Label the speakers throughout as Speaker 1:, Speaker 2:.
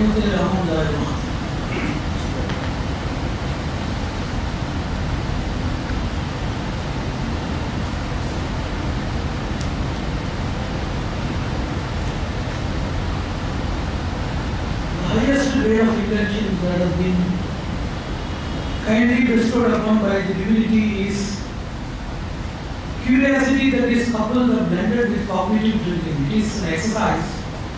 Speaker 1: Srimati Raman Jayama. The highest way of intention that has been kindly bestowed upon by the divinity is curiosity that is coupled or blended with cognitive drilling. It is an exercise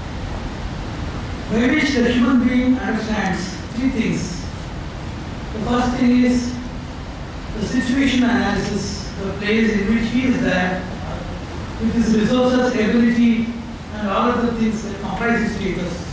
Speaker 1: by which the human being understands three things. The first thing is the situation analysis, the place in which he is there, with his resources, ability, and all of the things that comprise his status.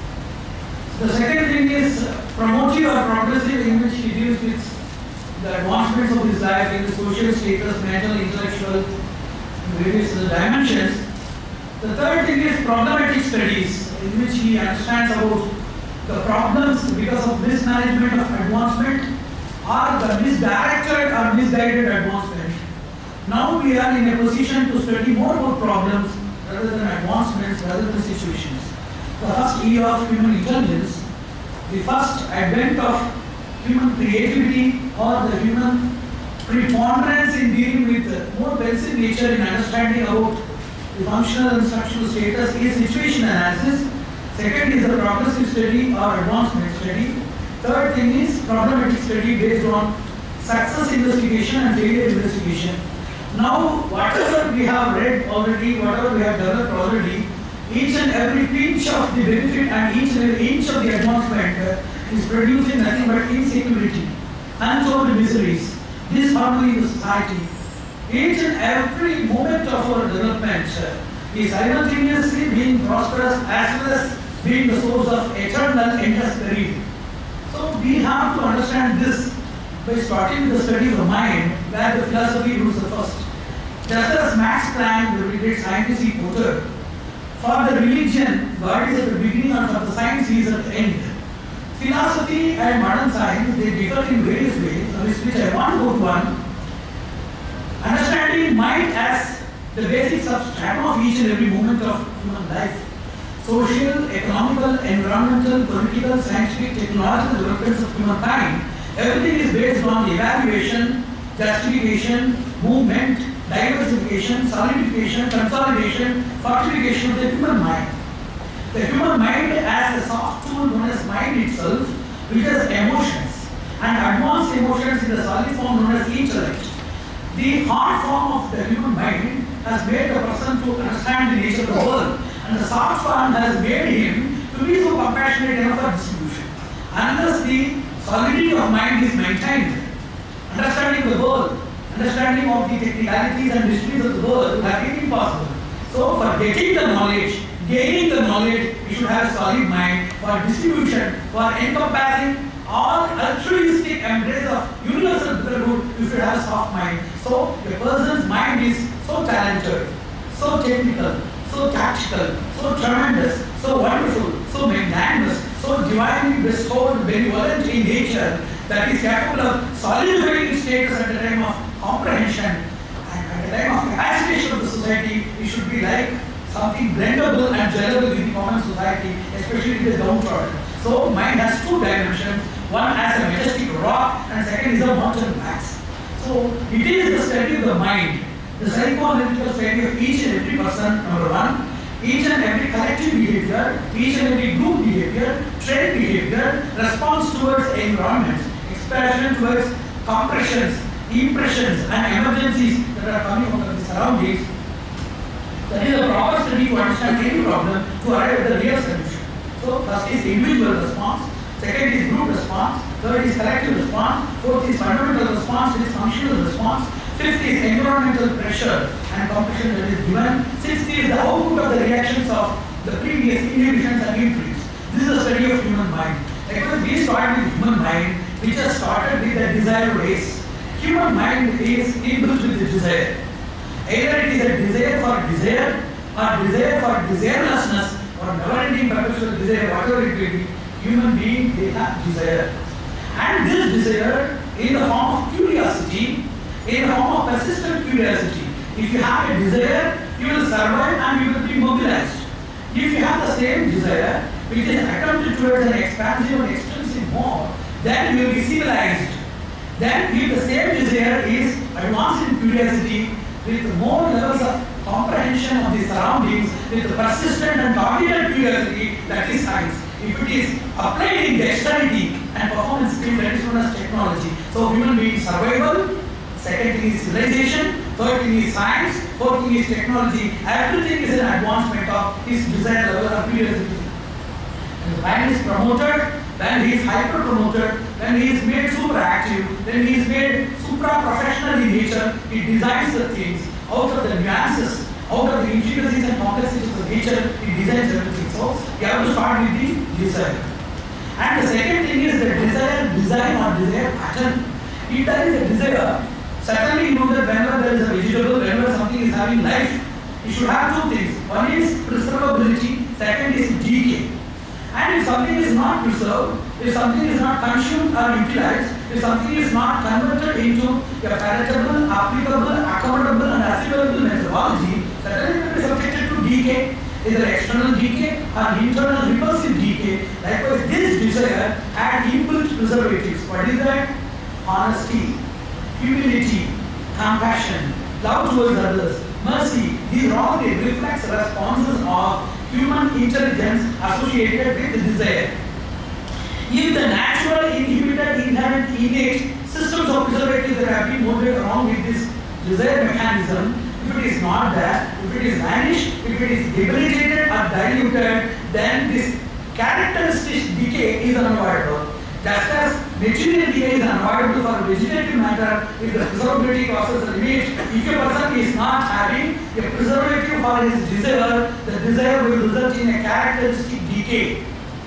Speaker 1: The second thing is promotive or progressive, in which he deals with the advancements of his life in the social status, mental, intellectual, various dimensions. The third thing is problematic studies, in which he understands about the problems because of mismanagement of advancement or the misdirected or misguided advancement. Now we are in a position to study more about problems rather than advancements, rather than situations. The first era of human intelligence, the first advent of human creativity or the human preponderance in dealing with more basic nature in understanding about the functional and structural status is situation analysis. Second is the progressive study or advancement study. Third thing is problematic study based on success investigation and failure investigation. Now, whatever we have read already, whatever we have developed already, each and every pinch of the benefit and each and every inch of the advancement is producing nothing but insecurity, untold miseries, disharmony in the society. Each and every moment of our development is simultaneously being prosperous as well as being the source of eternal endless peril. So we have to understand this by starting with the study of the mind, where the philosophy rules the first. Just as Max Planck, the great scientist, he quoted, for the religion, God is at the beginning and for the science he is at the end. Philosophy and modern science, they differ in various ways, which I want to go to one. Understanding mind as the basic substratum of each and every moment of human life. Social, economical, environmental, political, scientific, technological developments of humankind, everything is based on evaluation, justification, movement, diversification, solidification, consolidation, fortification of the human mind. The human mind as a soft tool known as mind itself, which has emotions, and advanced emotions in the solid form known as intellect. The hard form of the human mind has made the person to understand the nature of the world, and the soft form has made him to be so compassionate enough for distribution. Unless the solidity of mind is maintained, understanding the world, understanding of the technicalities and mysteries of the world will have been impossible. So for getting the knowledge, gaining the knowledge, we should have a solid mind. For distribution, for encompassing all altruistic embrace of universal brotherhood, you should have a soft mind. So a person's mind is so talented, so technical, so tactical, so tremendous, so wonderful, so magnanimous, so divinely bestowed, benevolent in nature, that is capable of solidifying its status at the time of comprehension, and at the time of capacitation of the society, it should be like something blendable and gettable with the common society, especially the downtrodden. So mind has two dimensions, one as a majestic rock and second is a mountain mass. So it is the study of the mind, the psychoanalytical study of each and every person, number one, each and every collective behavior, each and every group behavior, trend behavior, response towards environment, expression towards compressions, impressions and emergencies that are coming out of the surroundings. That is a proper study to understand any problem to arrive at the real solution. So first is individual response, second is group response, third is collective response, fourth is fundamental response, fifth is functional response, fifth is environmental pressure and compression that is given, sixth is the output of the reactions of the previous inhibitions and imprints. This is a study of human mind. Because we start with human mind, which has started with the desire race. Human mind is inbuilt with the desire. Either it is a desire for desire, or desire for desirelessness, or never-ending perpetual desire, whatever it may be. Human being, they have desire. And this desire, in the form of curiosity, in the form of persistent curiosity. If you have a desire, you will survive and you will be mobilized. If you have the same desire, which is attempted towards an expansive and extensive mode, then you will be civilized. Then if the same desire is advanced in curiosity with more levels of comprehension of the surroundings, with persistent and targeted curiosity, that is science. If it is applied in dexterity and performance skill, that is known as technology. So human being survival, second thing is civilization, third thing is science, fourth thing is technology. Everything is an advancement of his desired level of curiosity. And the mind is promoted, then he is hyper promoted, then he is made super active, then he is made supra professional in nature. He designs the things out of the nuances, out of the intricacies and complexities of nature. He designs everything. So you have to start with the desire. And the second thing is the desire, design or desire pattern. If there is a desire, certainly you know that whenever there is a vegetable, whenever something is having life, you should have two things. One is preservability, second is decay. And if something is not preserved, if something is not consumed or utilized, if something is not converted into a palatable, applicable, accommodable and assimilable methodology, certainly it will be subjected to decay, either external decay or internal repulsive decay. Likewise, this desire had inbuilt preservatives. What is that? Honesty, humility, compassion, love towards others, mercy. These are all the reflex responses of human intelligence associated with the desire. If the natural, inhibited, inherent, innate systems of preservatives that have been molded along with this desire mechanism, if it is not there, if it is vanished, if it is debilitated or diluted, then this characteristic decay is unavoidable. Just as material decay is unavoidable for vegetative matter, if the preservability process remains, if a person is not having a preservative for his desire, the desire will result in a characteristic decay.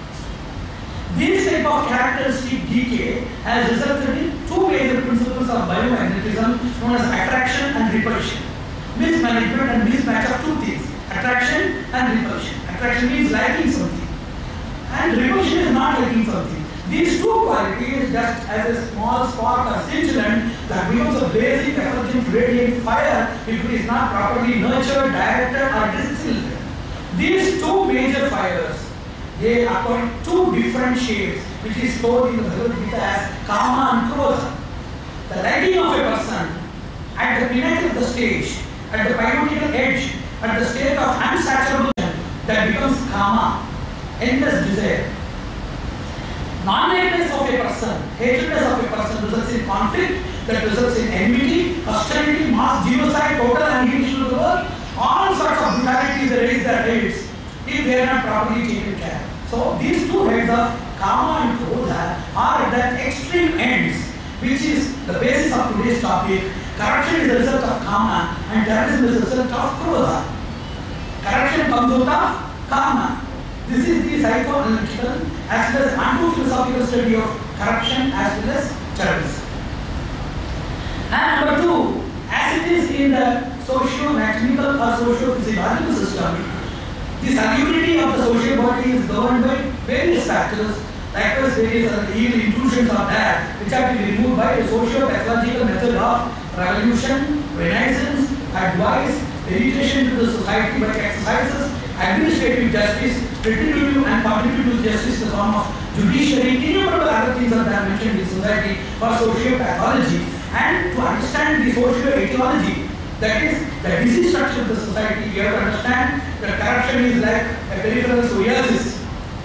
Speaker 1: This type of characteristic decay has resulted in two major principles of biomagnetism known as attraction and repulsion. Mismanagement and mismatch of two things, attraction and repulsion. Attraction means liking something, and repulsion is not liking something. These two qualities, just as a small spark or scintillant that becomes a basic effulgent radiant fire if it is not properly nurtured, directed or distilled. These two major fires, they acquire two different shapes, which is told in the Bhagavad Gita as Kama and Krodha. The liking of a person at the pinnacle of the stage, at the pivotal edge, at the state of unsaturation, that becomes Kama, endless desire. Non-likeness of a person, hatredness of a person results in conflict, that results in enmity, hostility, mass genocide, total annihilation of the world. All sorts of brutalities raise their heads if they are not properly taken care. So these two heads of Kama and Krodha are at the extreme ends, which is the basis of today's topic. Corruption is the result of Kama and terrorism is the result of Krodha. Corruption comes out of Kama. This is the psychoanalytical as well as anti-philosophical study of corruption as well as terrorism. And number two, as it is in the socio-mechanical or socio-physiological system, the salubrity of the social body is governed by various factors. Likewise, various evil intrusions are there which have to be removed by the socio-pathological method of revolution, renaissance, advice, education to the society by exercises, administrative justice, retributive and contributive justice in the form of judiciary, innumerable other things are there mentioned in society for socio-pathology. And to understand the socio-etiology, that is the disease structure of the society, you have to understand that corruption is like a peripheral psoriasis.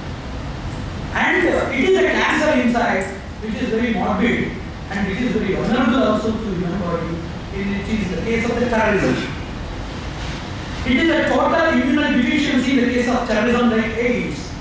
Speaker 1: And it is a cancer inside which is very morbid and which is very vulnerable also to human body. It is the case of the terrorism. It is a total immunodeficiency in the case of terrorism like AIDS.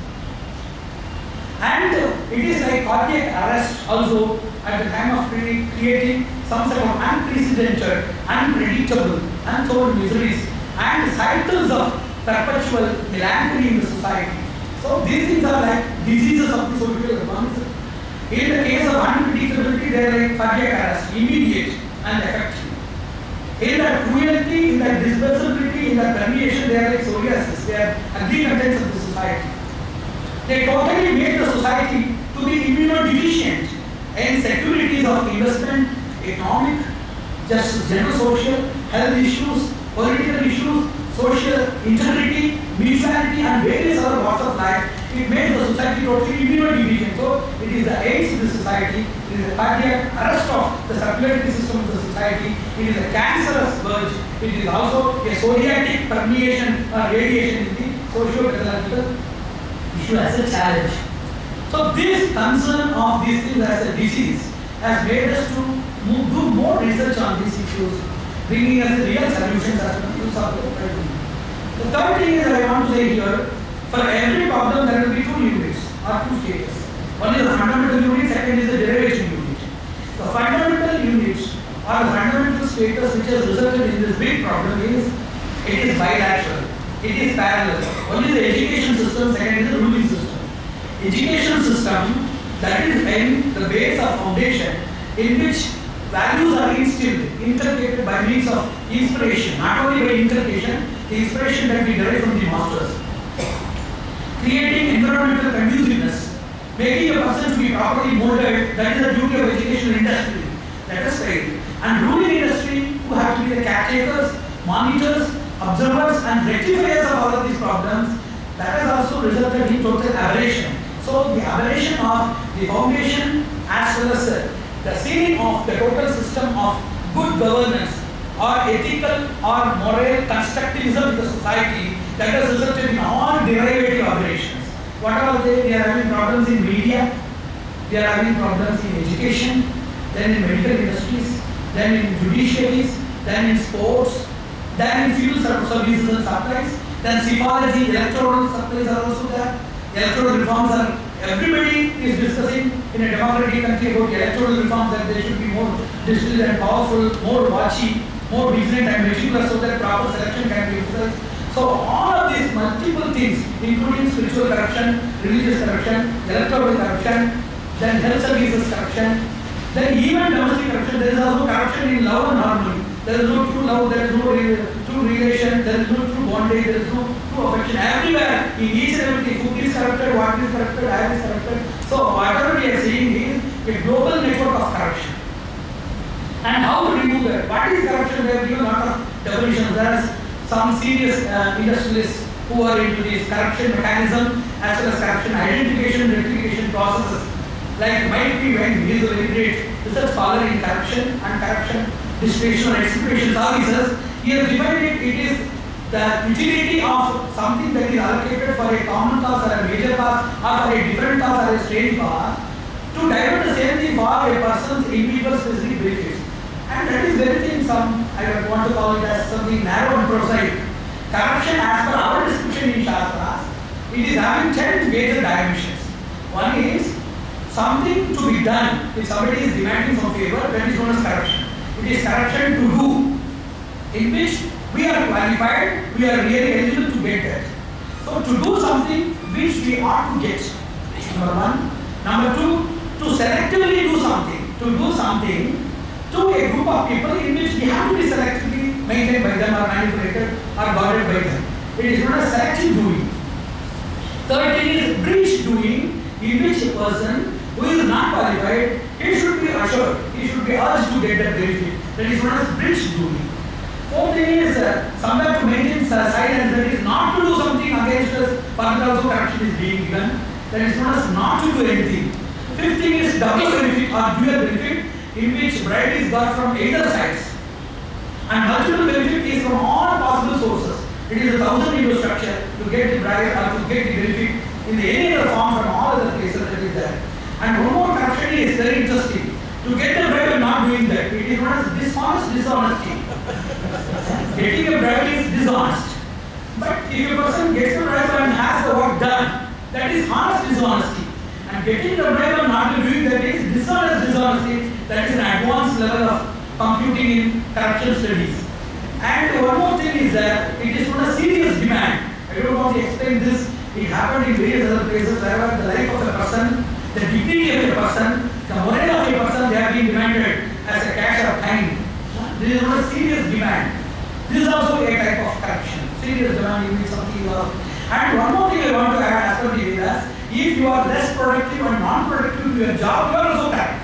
Speaker 1: And it is like cardiac arrest also at the time of creating some sort of unprecedented, unpredictable, untold miseries and cycles of perpetual melancholy in the society. So these things are like diseases of the social organism. In the case of unpredictability, they are like cardiac arrest, immediate and effective. In that cruelty, in that dispersability, in that permeation, they are like psoriasis. They are ugly contents of the society. They totally make the society to be immunodeficient in securities of investment, economic, just general social, health issues, political issues, social integrity, mutuality and various other walks of life. it made the society totally immunodeficient. So it is the AIDS in the society, it is a cardiac arrest of the circulatory system of the society, it is a cancerous verge, it is also a zodiac permeation or radiation in the socio-pathological issue as a challenge. So this concern of these things as a disease has made us to do more research on these issues, bringing us real solutions as well to solve the problem. The third thing is I want to say here, for every problem there will be two units or two stages. One is the fundamental unit, second is the derivation unit. The fundamental units or the fundamental status which has resulted in this big problem is, it is bilateral, it is parallel. One is the education system, second is the ruling system. Education system, that is in the base of foundation in which values are instilled, inculcated by means of inspiration, not only by inculcation, the inspiration that we derive from the masters. Creating environmental conduciveness, making a person to be properly molded, that is the duty of educational industry. Let us say. And ruling industry, who have to be the caretakers, monitors, observers and rectifiers of all of these problems, that has also resulted in total aberration. So the aberration of the foundation as well as the ceiling of the total system of good governance or ethical or moral constructivism in the society, that has resulted in all derivative aberrations. What are they? They are having problems in media, they are having problems in education, then in medical industries, then in judiciaries, then in sports, then in fuel services and supplies, then psychology, electoral supplies are also there. Electoral reforms are, everybody is discussing in a democratic country about electoral reforms, that they should be more digital and powerful, more watchy, more vigilant and meticulous so that proper selection can be exercised. So all of these multiple things, including spiritual corruption, religious corruption, electoral corruption, then health services corruption, then even domestic corruption. There is also corruption in love and harmony. There is no true love, there is no true relation, there is no true bondage, there is no true affection. Everywhere, in each and everything, food is corrupted, water is corrupted, air is corrupted. So whatever we are seeing is a global network of corruption. And how to remove that? What is corruption? They have given a lot of definitions. There are some serious industrialists who are into this corruption mechanism as well as corruption identification, rectification processes. Like Mike P. Wang, he is a very great research scholar in corruption and corruption distribution and expropriation services. He has defined it, it is the utility of something that is allocated for a common cause or a major cause or for a different cause or a strange cause to divert the same thing for a person's individual specific benefits. And that is very thing I want to call it as something narrow and prosaic. Corruption as per our description in Shastras, it is having 10 major dimensions. One is something to be done. If somebody is demanding some favor, that is known as corruption. It is corruption to do, in which we are qualified, we are really eligible to get that. So to do something which we ought to get, number one. Number two, to selectively do something, to a group of people in which we have to be selectively maintained by them or manipulated or guarded by them. It is known as selective doing. Third thing is breach doing, in which a person who is not qualified, he should be assured, he should be urged to get that benefit. That is known as breach doing. Fourth thing is somewhere to maintain silence, that is not to do something against us, but also corruption is being given. That is known as not to do anything. Fifth thing is double benefit or dual benefit, in which bribe is got from either sides. And multiple benefit is from all possible sources. It is a 1,000 structure to get the bribe or to get the benefit in the any other form from all other places that is there. And one more corruption is very interesting. To get the bribe and not doing that, it is known as dishonest dishonesty. Getting a bribe is dishonest. But if a person gets the bribe and has the work done, that is honest dishonesty. And getting the bribe and not doing that is dishonest dishonesty. That is an advanced level of computing in corruption studies. And one more thing is that it is known as serious demand. I don't want to explain this. It happened in various other places wherever the life of a person, the dignity of a person, the morale of a person, they have been demanded as a cash of time. This is known as serious demand. This is also a type of corruption. Serious demand, you need something else. And one more thing I want to add as per the Vedas, if you are less productive and non-productive to your job, you are also corrupt.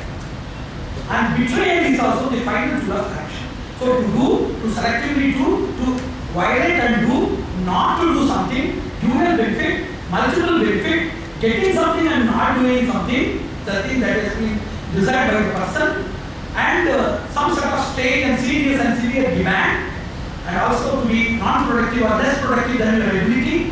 Speaker 1: And betrayal is also the final tool of corruption. So to do, to selectively do, to violate and do, not to do something, dual benefit, multiple benefit, getting something and not doing something, the thing that has been desired by the person, and some sort of strange and serious and severe demand, and also to be non-productive or less productive than your ability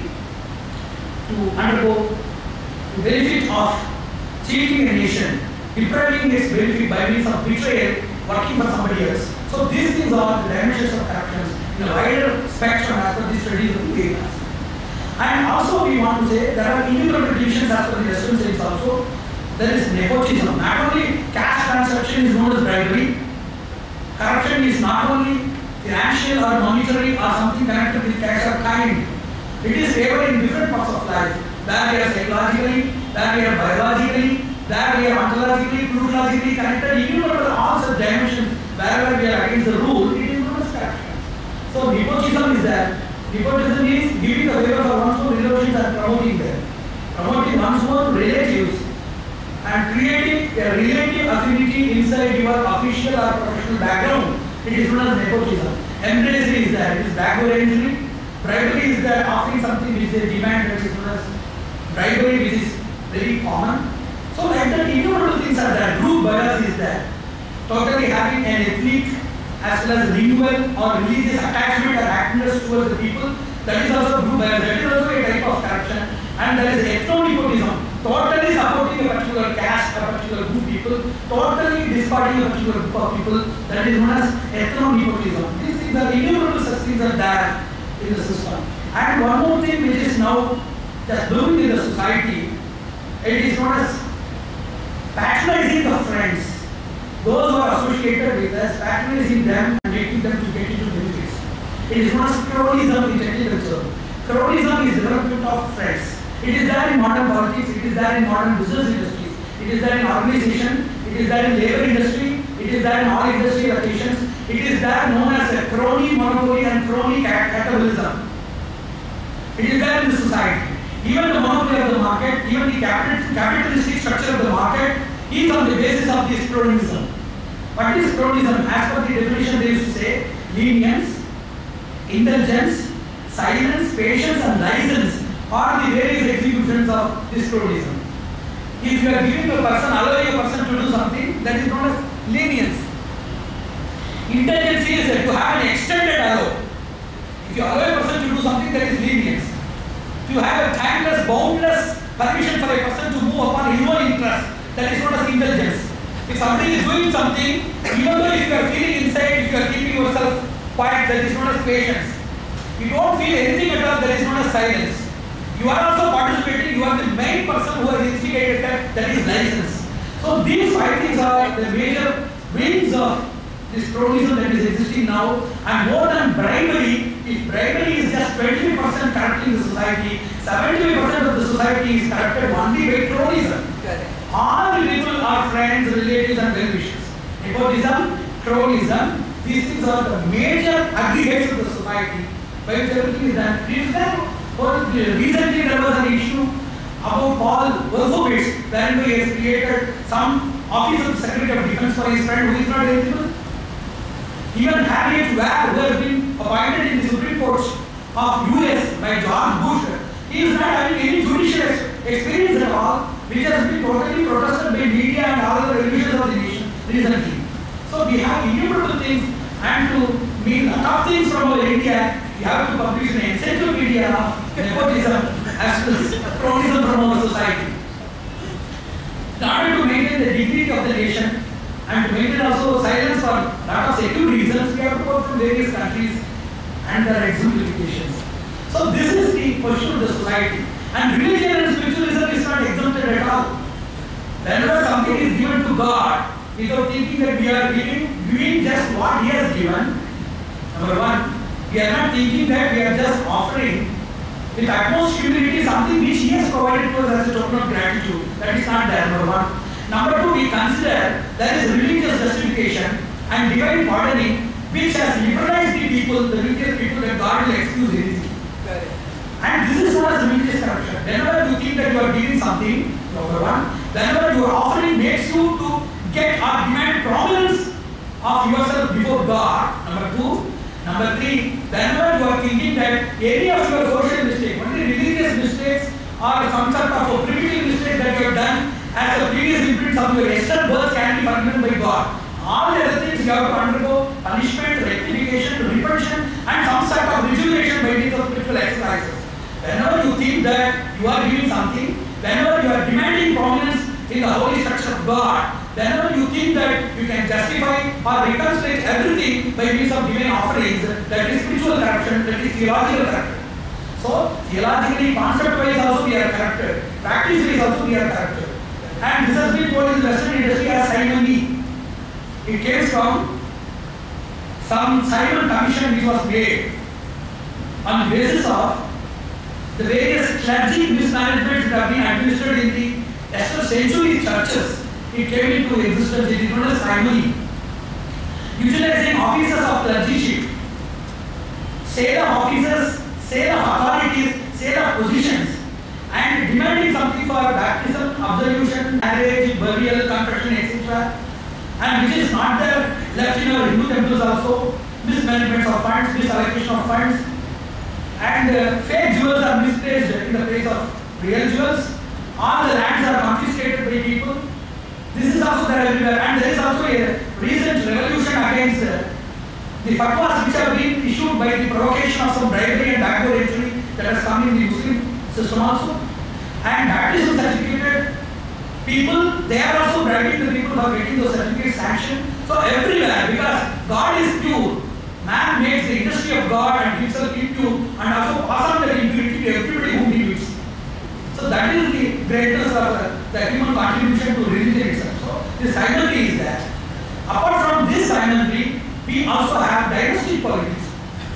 Speaker 1: to undergo the benefit of cheating a nation, depriving its benefit by means of betrayal, working for somebody else. So these things are the dimensions of corruption in a wider spectrum as per the studies of the areas. And also we want to say there are innumerable divisions as per the Western states also. There is nepotism. Not only cash transaction is known as bribery. Corruption is not only financial or monetary or something connected with cash or kind. It is favored in different parts of life. Where we are psychologically, where we are biologically, where we are ontologically, plurologically connected, innumerable all such dimensions. Wherever we are against the rule, it is known as corruption. So nepotism is there. Nepotism is giving the favor for one's own relations and promoting them. Promoting one's own relatives and creating a relative affinity inside your official or professional background. It is known as nepotism. Embracery is there. It is backward entry. Bribery is there, offering something which they demand, that is known as bribery, which is very common. So like that, innumerable things are there. Group bias is there. Totally having an ethnic as well as renewal or religious attachment or actness towards the people, that is also group bias. That is also a type of corruption. And there is ethno-nepotism, totally supporting a particular caste or particular group of people, totally discarding a particular group of people, that is known as ethno-nepotism. These things are innumerable such things are there in the system. And one more thing which is now just blooming in the society, it is known as patronizing the friends. Those who are associated with us, patronizing them and making them to get into benefits. It is known as cronyism in technical terms. Cronyism is development of friends. It is there in modern politics, it is there in modern business industries, it is there in organization, it is there in labor industry, it is there in all industry locations, it is there known as a crony monopoly and crony capitalism. It is there in the society. Even the monopoly of the market, even the capitalistic structure of the market is on the basis of this cronyism. What is cronyism? As per the definition they used to say, lenience, indulgence, silence, patience and license are the various executions of this cronyism. If you are giving a person, allowing a person to do something, that is known as lenience. Indulgence is to have an extended allow. If you allow a person to do something, that is lenience. To have a timeless, boundless permission for a person to move upon his own interest, that is known as indulgence. If somebody is doing something, even though if you are feeling inside, if you are keeping yourself quiet, that is known as patience. You don't feel anything at all, that is known as silence. You are also participating, you are the main person who has instigated that is license. So these five things are the major wings of this cronyism that is existing now, and more than bribery, if bribery is just 20% corrupting the society, 75% of the society is corrupted only by cronyism.
Speaker 2: Correct.
Speaker 1: All the people are friends, relatives and well-wishers. Nepotism, cronyism, these things are the major aggregates of the society by which everything is done. Recently there was an issue about Paul Wolfowitz, wherein he has created some office of the Secretary of Defense for his friend who is not eligible. Even Harriet Ware, who has been appointed in the Supreme Court of US by George Bush, he is not having any judicial experience at all, which has been totally protested by media and all other televisions of the nation recently. So we have innumerable things, and to mean a lot of things from our India, we have to publish an encyclopedia of nepotism as well as cronyism from our society. In order to maintain the dignity of the nation and to maintain also silence for a lot of secure reasons, we have to go from various countries and their exemplifications. So this is the position of the society. And religion and spiritualism is not exempted at all. Whenever something is given to God, without thinking that we are giving just what He has given, number one, we are not thinking that we are just offering with utmost humility something which He has provided to us as a token of gratitude. That is not there, number one. Number two, we consider there is religious justification and divine pardoning which has liberalized the people, the religious people, that God will excuse anything.
Speaker 2: Correct.
Speaker 1: And this is known as religious corruption. Whenever you think that you are giving something, number one, whenever your offering makes you to get or demand prominence of yourself before God, number two. Number three, whenever you are thinking that any of your social mistakes, only religious mistakes or some sort of a primitive mistake that you have done as the previous imprints of your Western birth can be forgiven by God. All the other things you have to undergo punishment, rectification, repulsion, and some sort of rejuvenation by means of spiritual exercises. Whenever you think that you are doing something, whenever you are demanding prominence in the holy structure of God, whenever you think that you can justify or reconstruct everything by means of divine offerings, that is spiritual corruption, that is theological corruption. So, theologically, concept-wise also we are corrupted, practice-wise also we are corrupted. And this has been told in the Western industry as simony. It came from some Simon Commission which was made on the basis of the various clergy mismanagements that have been administered in the extra century churches. It came into existence. It is known as simony. Utilizing offices of clergyship, sale of offices, sale of authorities, sale of positions, and demanding something for baptism, absolution, marriage, burial, confession, etc. And which is not there left in our Hindu temples also, mismanagement of funds, misallocation of funds, and fake jewels are misplaced in the place of real jewels. All the lands are confiscated by people. This is also there everywhere, and there is also a recent revolution against the fatwas which have been issued by the provocation of some bribery and backward entry that has come in the Muslim system also. And baptism certificate people, they are also bribing the people for getting those certificates sanctioned. So everywhere, because God is pure, man makes the industry of God and himself impure and also pass on that impurity to everybody whom he meets. So that is the greatness of the human contribution to religion itself. So this simony is that. Apart from this simony, we also have dynastic politics.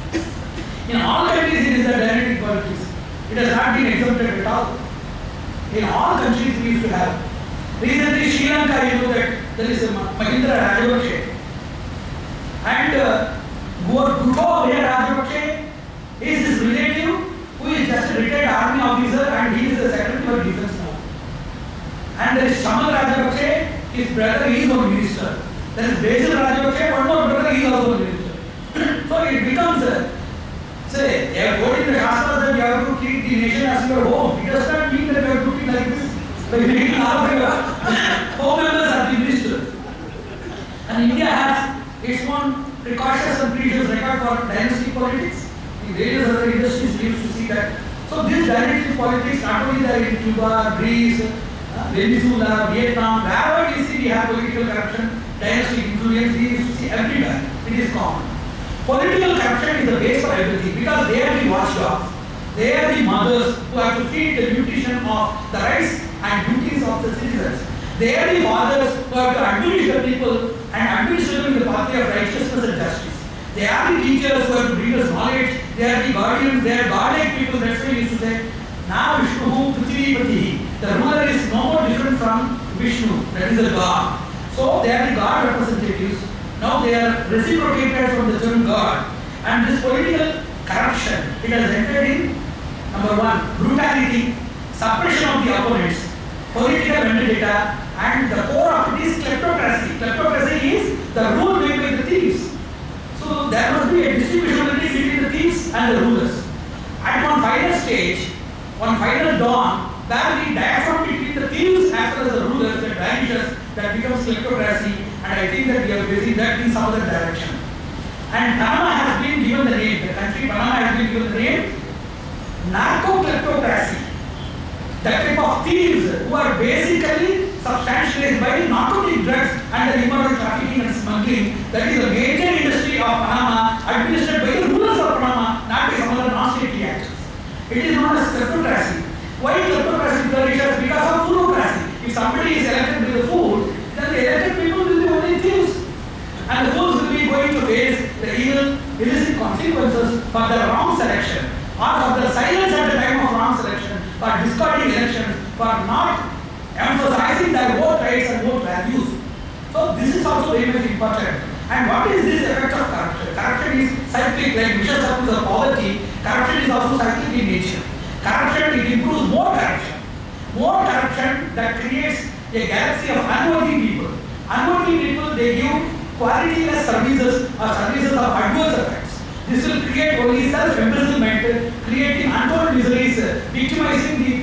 Speaker 1: In all countries it is a dynastic politics. It has not been exempted at all. In all countries we used to have. Recently Sri Lanka, you know that there is a Mahindra Rajapaksa. And Gotabaya Rajapaksa is his relative who is just a retired army officer and he is the secretary for defense now. And there is Shamal Rajapaksa, his brother is a minister. There is Basil Rajapaksa, one more brother is also a minister. So it becomes, say, they have told in the Shastras that you have to treat the nation as your home. It does not mean that you have to treat like this. By making all of your home members as the ministers. And India has its own precautious and precious record for dynastic politics. In various other industries we used to see that. So this dynastic politics not only there in Cuba, Greece, Venezuela, Vietnam, wherever we see we have political corruption, dynastic influence, we used to see everywhere. It is common. Political corruption is the base for everything because they are the watchdogs. They are the mothers who have to feed the nutrition of the rights and duties of the citizens. They are the fathers who have to administer the people and administer them in the pathway of righteousness and justice. They are the teachers who have to bring us knowledge. They are the guardians. They are godlike people. That's why we used to say, "Na Vishnu Prithivipati." The ruler is no more different from Vishnu. That is the God. So they are the God representatives. Now they are reciprocated from the term God. And this political corruption, it has entered in number one, brutality, suppression of the opponents, political vendetta, and the core of it is kleptocracy. Kleptocracy is the rule made by the thieves. So there must be a distribution between the thieves and the rulers. At one final stage, one final dawn, where the diaphragm between the thieves as well as the rulers that vanishes, that becomes kleptocracy, and I think that we are facing that in some other direction. And Panama has been given the name, the country Panama has been given the name narco-kleptocracy. The type of thieves who are basically substantialized by narcotic drugs and the immoral trafficking and smuggling. That is the major industry of Panama, administered by the rulers of Panama, not by some other non-state actors. It is known as kleptocracy. Why kleptocracy flourishes? Because of foodocracy. If somebody is elected with the food, then the elected people will be only thieves. And the fools will be going to face the evil, illicit consequences for the wrong selection, or for the silence at the time of wrong selection, for discarding elections, for not emphasizing their vote rights and vote values. So this is also very much important. And what is this effect of corruption? Corruption is cyclic, like vicious circles of poverty. Corruption is also cyclic in nature. Corruption, it improves more corruption. More corruption that creates a galaxy of unworthy people. Unworthy people, they give qualityless services or services of adverse effects. This will create only self-embezzlement, creating untold miseries, victimizing the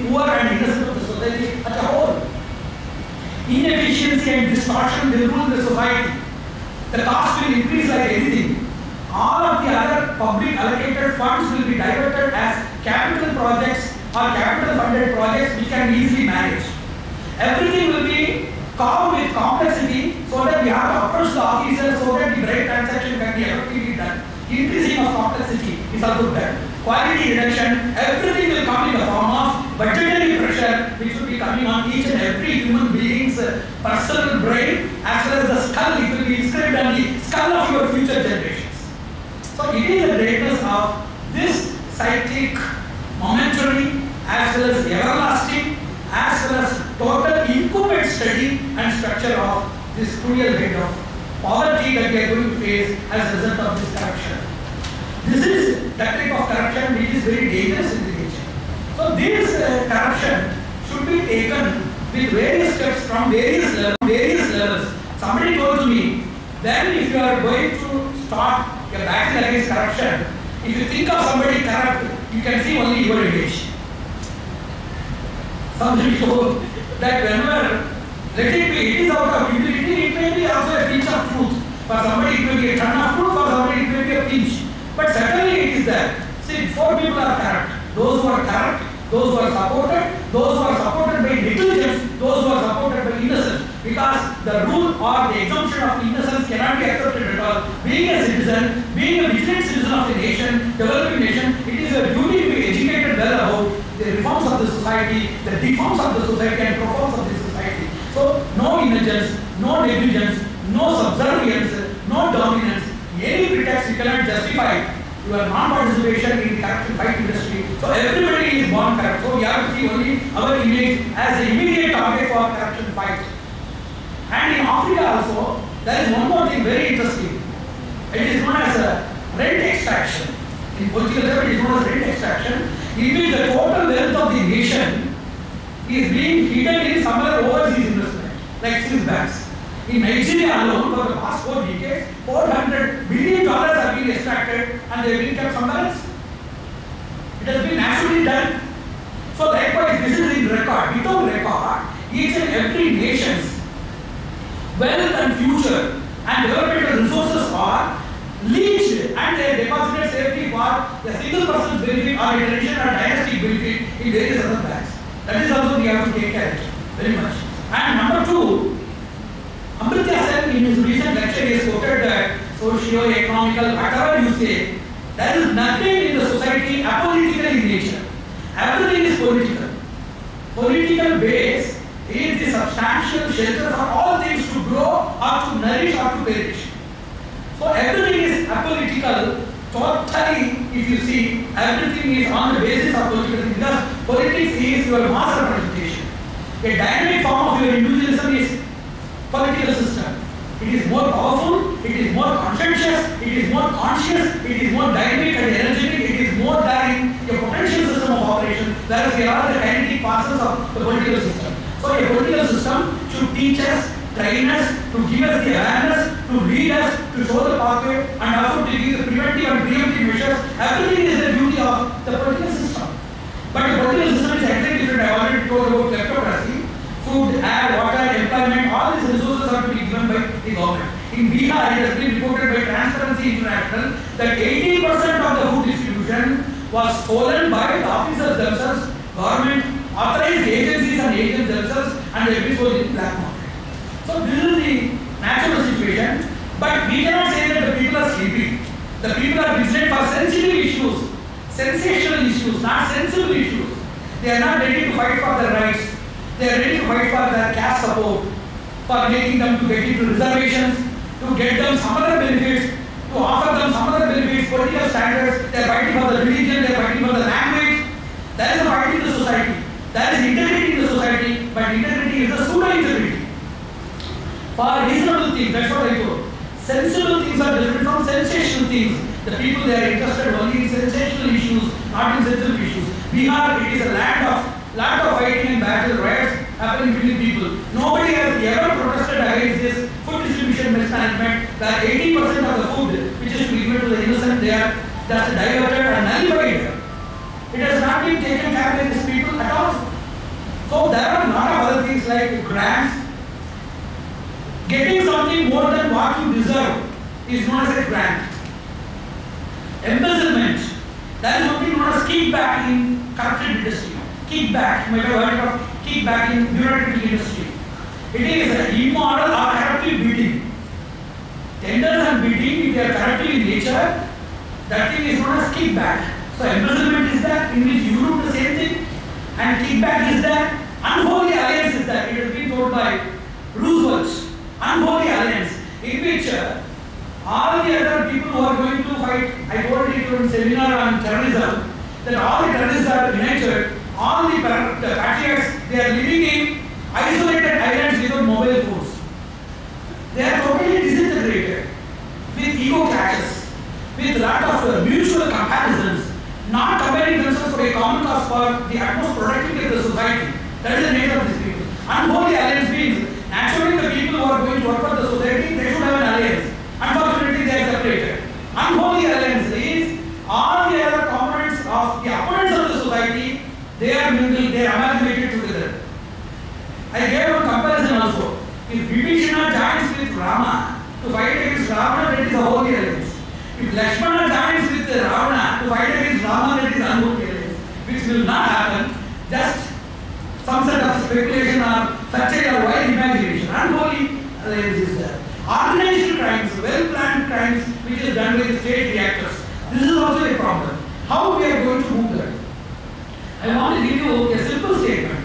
Speaker 1: poor and innocent of the society as a whole. Inefficiency and distortion will rule the society. The cost will increase like anything. All of the other public allocated funds will be diverted as capital projects or capital funded projects which can be easily managed. Everything will be carved with complexity so that we have to approach the officers so that the right transaction can be effectively done. Increasing of complexity is also done. Quality reduction, everything will come in the form of budgetary pressure which will be coming on each and every human being's personal brain as well as the skull. It will be inscribed on the skull of your future generations. So it is the greatness of this cyclic, momentary, as well as everlasting, as well as total incumbent study and structure of this cruel head of poverty that we are going to face as a result of this corruption. This is the type of corruption which is very dangerous in the nature. So this corruption should be taken with various steps from various levels. Somebody told to me, then if you are going to start a battle against corruption, if you think of somebody corrupt, you can see only your image. Somebody told that whenever, let it be, it is out of utility, it may be also a pinch of truth. For somebody it may be a ton of truth, for somebody it may be a pinch. But certainly it is there. See, four people are corrupt. Those who are corrupt, those who are supported by negligence, those who are supported by innocence. Because the rule or the exemption of innocence cannot be accepted at all. Being a citizen, being a vigilant citizen of a nation, developing nation, it is a duty to be educated well about the reforms of the society, the deforms of the society and proforms of the society. So, no innocence, no negligence, no subservience, no dominance. Any pretext you cannot justify your non-participation in the corruption fight industry. So everybody is born corrupt. So we have to see only our image as the immediate target for corruption fight. And in Africa also, there is one more thing very interesting. It is known as rent extraction. In political terms, it is known as rent extraction. In which the total wealth of the nation is being hidden in somewhere overseas investment, like Swiss banks. In Nigeria alone, for the past 4 decades, $400 billion have been extracted and they have been kept somewhere else. It has been naturally done. So likewise, this is in record. Without record, each and every nation's wealth and future and developmental resources are leached and they are deposited safely for a single person's benefit or a generation or dynastic benefit in various other banks. That is also we have to take care of very much. And number two, Amartya Sen in his recent lecture he has quoted that socio-economical, whatever you say, there is nothing in the society apolitical in nature. Everything is political. Political base is the substantial shelter for all things to grow or to nourish or to perish. So everything is apolitical. Totally, if you see, everything is on the basis of political things because politics is your mass representation. A dynamic form of your individualism is political system. It is more powerful, it is more conscientious, it is more conscious, it is more dynamic and energetic, it is more than a potential system of operation, whereas we are the kinetic parcels of the political system. So a political system should teach us, train us, to give us the awareness, to lead us, to show the pathway, and also to give the preventive and preemptive measures. Everything is the duty of the political system. But the political system is exactly different. I already told about kleptocracy. Food, air, water, employment, all these resources are to be given by the government. In Bihar, it has been reported by Transparency International that 80% of the food distribution was stolen by the officers themselves, government, authorized agencies and agents themselves, and they were sold in black market. So this is the natural situation, but we cannot say that the people are sleeping. The people are vigilant for sensitive issues, sensational issues, not sensible issues. They are not ready to fight for their rights. They are ready to fight for their caste support, for making them to get into reservations, to get them some other benefits, to offer them some other benefits, political standards. They are fighting for the religion, they are fighting for the language. That is a fight in the society. That is integrity in the society, but integrity is a pseudo-integrity. For reasonable things, that's what I told. Sensible things are different from sensational things. The people, they are interested only in sensational issues, not in sensible issues. Bihar, it is a land of fighting and battle, riots happening between people. Nobody has ever protested against this food distribution mismanagement, that 80% of the food which is to be given to the innocent, they are just diverted and nullified. It has not been taken care of by these people at all. more than what you deserve is known as a grant. Embezzlement, that is something known as kickback in corrupted industry. Kickback, you might have heard of kickback in bureaucratic industry. It is immoral or corruptive bidding. Tenders and bidding, if they are corruptive in nature, that thing is known as kickback. So embezzlement is that, in which you do the same thing, and kickback is that, unholy alliance is that. It has been told by Roosevelt, unholy alliance, in which all the other people who are going to fight, I told you in seminar on terrorism, that all the terrorists are united, all the patriots, they are living in isolated islands without mobile phones. They are totally disintegrated, with ego clashes, with lot of mutual comparisons, not comparing themselves for a common cause for the utmost productivity of the society. That is the nature of these people. Unholy alliance means, naturally the people who are going to work for the society, they should have an alliance. Unfortunately, they are separated. Unholy alliance is all the other components of the opponents of the society, they are mingled, they are amalgamated together. I gave a comparison also. If Vibhishana joins with Rama to fight against Ravana, that is a holy alliance. If Lakshmana joins with Ravana to fight against Rama, that is unholy alliance, which will not happen. Just some sort of speculation or such a wild imagination. Unholy alliance is there. Organized crimes, well-planned crimes, which is done with state reactors. This is also a problem. How we are going to move that? I want to give you a simple statement.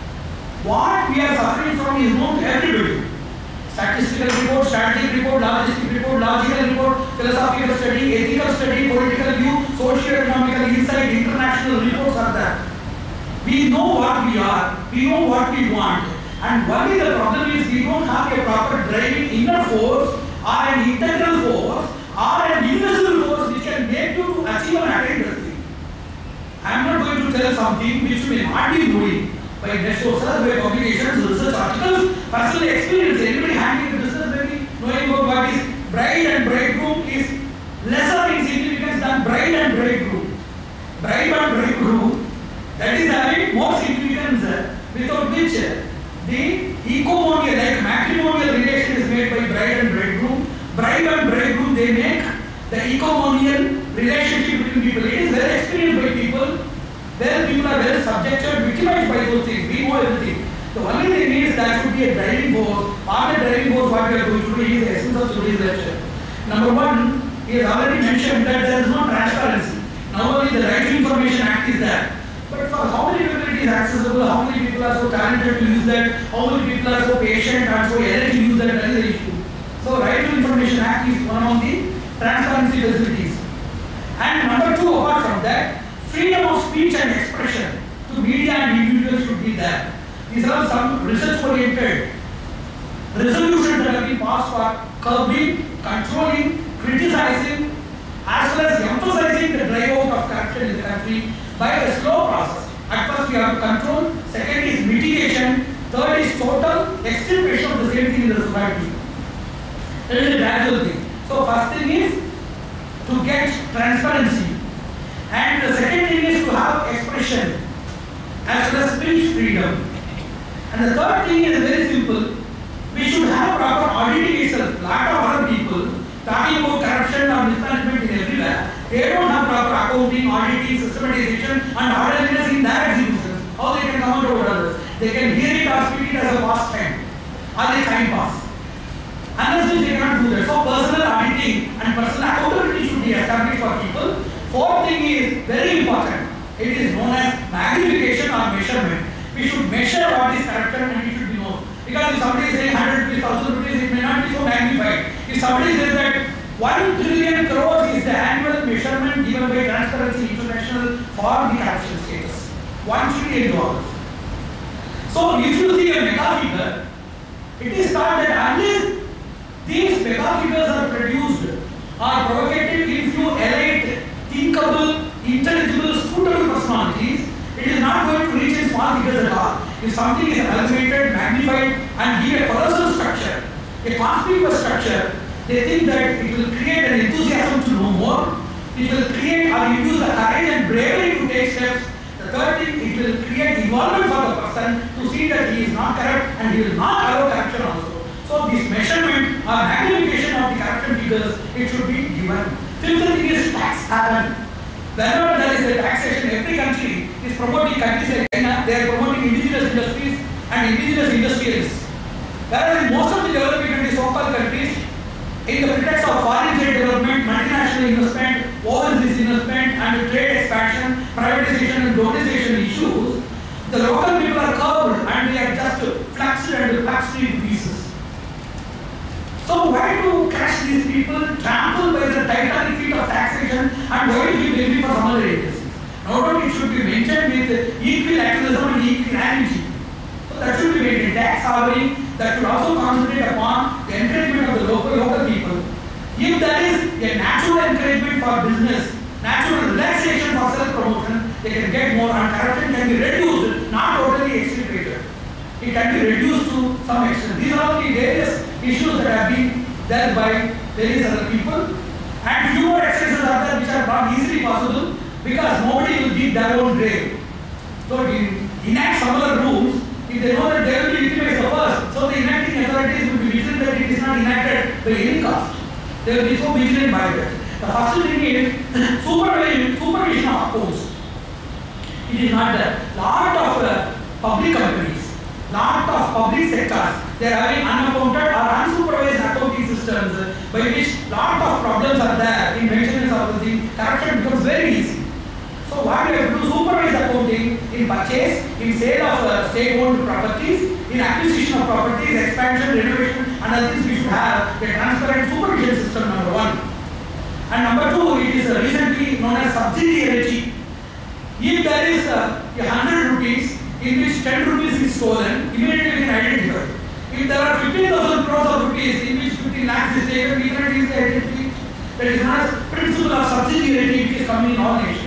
Speaker 1: What we are suffering from is known to everybody. Statistical report, strategic report, logistic report, logical report, philosophical study, ethical study, political view, socio-economical insight, international reports are there. We know what we are, we know what we want, and only the problem is we don't have a proper driving inner force or an integral force or an invisible force which can make you to achieve and attain the thing. I am not going to tell something which you may not be doing by net sources, by publications, research articles, personal experience. Anybody handling the business maybe knowing about what is bride and bridegroom is lesser in significance than bride and bridegroom. Bride and bridegroom, that is having more significance without which the ecomonial, like matrimonial relation is made by bride and bridegroom. Bride and bridegroom, they make the ecomonial relationship between people. It is well experienced by people. Where people are well subjected, victimized by those things. We know everything. The only thing is that should be a driving force. Part of the driving force what we are going to do is the essence of today's lecture. Number one, he has already mentioned that there is no transparency. Now only the Right to Information Act is there. But for how many people it is accessible, how many people are so talented to use that, how many people are so patient and so able to use that, that is the issue. So Right to Information Act is one of the transparency facilities. And number two, apart from that, freedom of speech and expression to media and individuals should be there. These are some research-oriented resolutions that have been passed for curbing, controlling, criticizing, as well as emphasizing the drive out of corruption in the country by a slow process. At first we have control, second is mitigation, third is total extirpation of the same thing in the society. That is a gradual thing. So first thing is to get transparency. And the second thing is to have expression as well as speech freedom. And the third thing is very simple. We should have proper auditing itself. Lot of other people talking about corruption or mismanagement in everywhere. They don't have proper accounting, auditing, systematization and orderliness in their executions. How they can come out over others? They can hear it or speak it as a pastime or a time pass. Unless they cannot do that. So personal auditing and personal accountability should be established for people. Fourth thing is very important. It is known as magnification or measurement. We should measure what is corruption and it should be known. Because if somebody is saying 100 rupees, 1000 rupees, it may not be so magnified. If somebody says that 1 trillion crores is the annual measurement given by Transparency International for the corruption status. $1 trillion. So if you see a mega figure, it is thought that unless these mega figures are produced or propagated in few elite, thinkable, intelligible, suitable personalities, it is not going to reach in small figures at all. If something is amalgamated, magnified and give a colossal structure, a conspicuous structure, they think that it will create an enthusiasm to know more, it will create or induce the courage and bravery to take steps. The third thing, it will create involvement for the person to see that he is not corrupt and he will not allow corruption also. So So this measurement or magnification of the corruption figures, it should be given. Fifth thing is tax haven. Whenever there is a taxation, every country is promoting countries like China, they are promoting indigenous industries and indigenous industrialists. Whereas in most of the developing countries, so-called countries, in the pretext of foreign trade development, multinational investment, overseas investment and trade expansion, privatization and globalization issues, the local people are curbed and they are just fluxed and fluxed into pieces. So why to catch these people, trample by the titanic feet of taxation and why to give benefit for some other agencies? Not only it should be mentioned with equal activism and equality. So that should be made. Tax harboring that should also concentrate upon the encouragement of the local people. If there is a natural encouragement for business, natural relaxation for self-promotion, they can get more and corruption can be reduced, not totally extirpated. It can be reduced to some extent. These are all the various issues that have been dealt by various other people. And few more excesses are there which are not easily possible because nobody will dig their own grave. So enact some other rules if they know that they will be victimized the first. So the enacting authorities will be vigilant that it is not enacted by any cost. They will be so vigilant by that. The first thing is supervision of accounts. It is not there. Lot of public companies, lot of public sectors, they are having unaccounted or unsupervised accounting systems by which lot of problems are there in maintenance of the thing. Corruption becomes very easy. So what we have to do, supervise accounting in purchase, in sale of state-owned properties, in acquisition of properties, expansion, renovation, and other things we should have a transparent supervision system, number one. And number two, it is recently known as subsidiarity. If there is 100 rupees in which 10 rupees is stolen, immediately we can identify. If there are 15,000 crores of rupees in which 15 lakhs is taken, we can identify. That is known as principle of subsidiarity which is coming in all nations.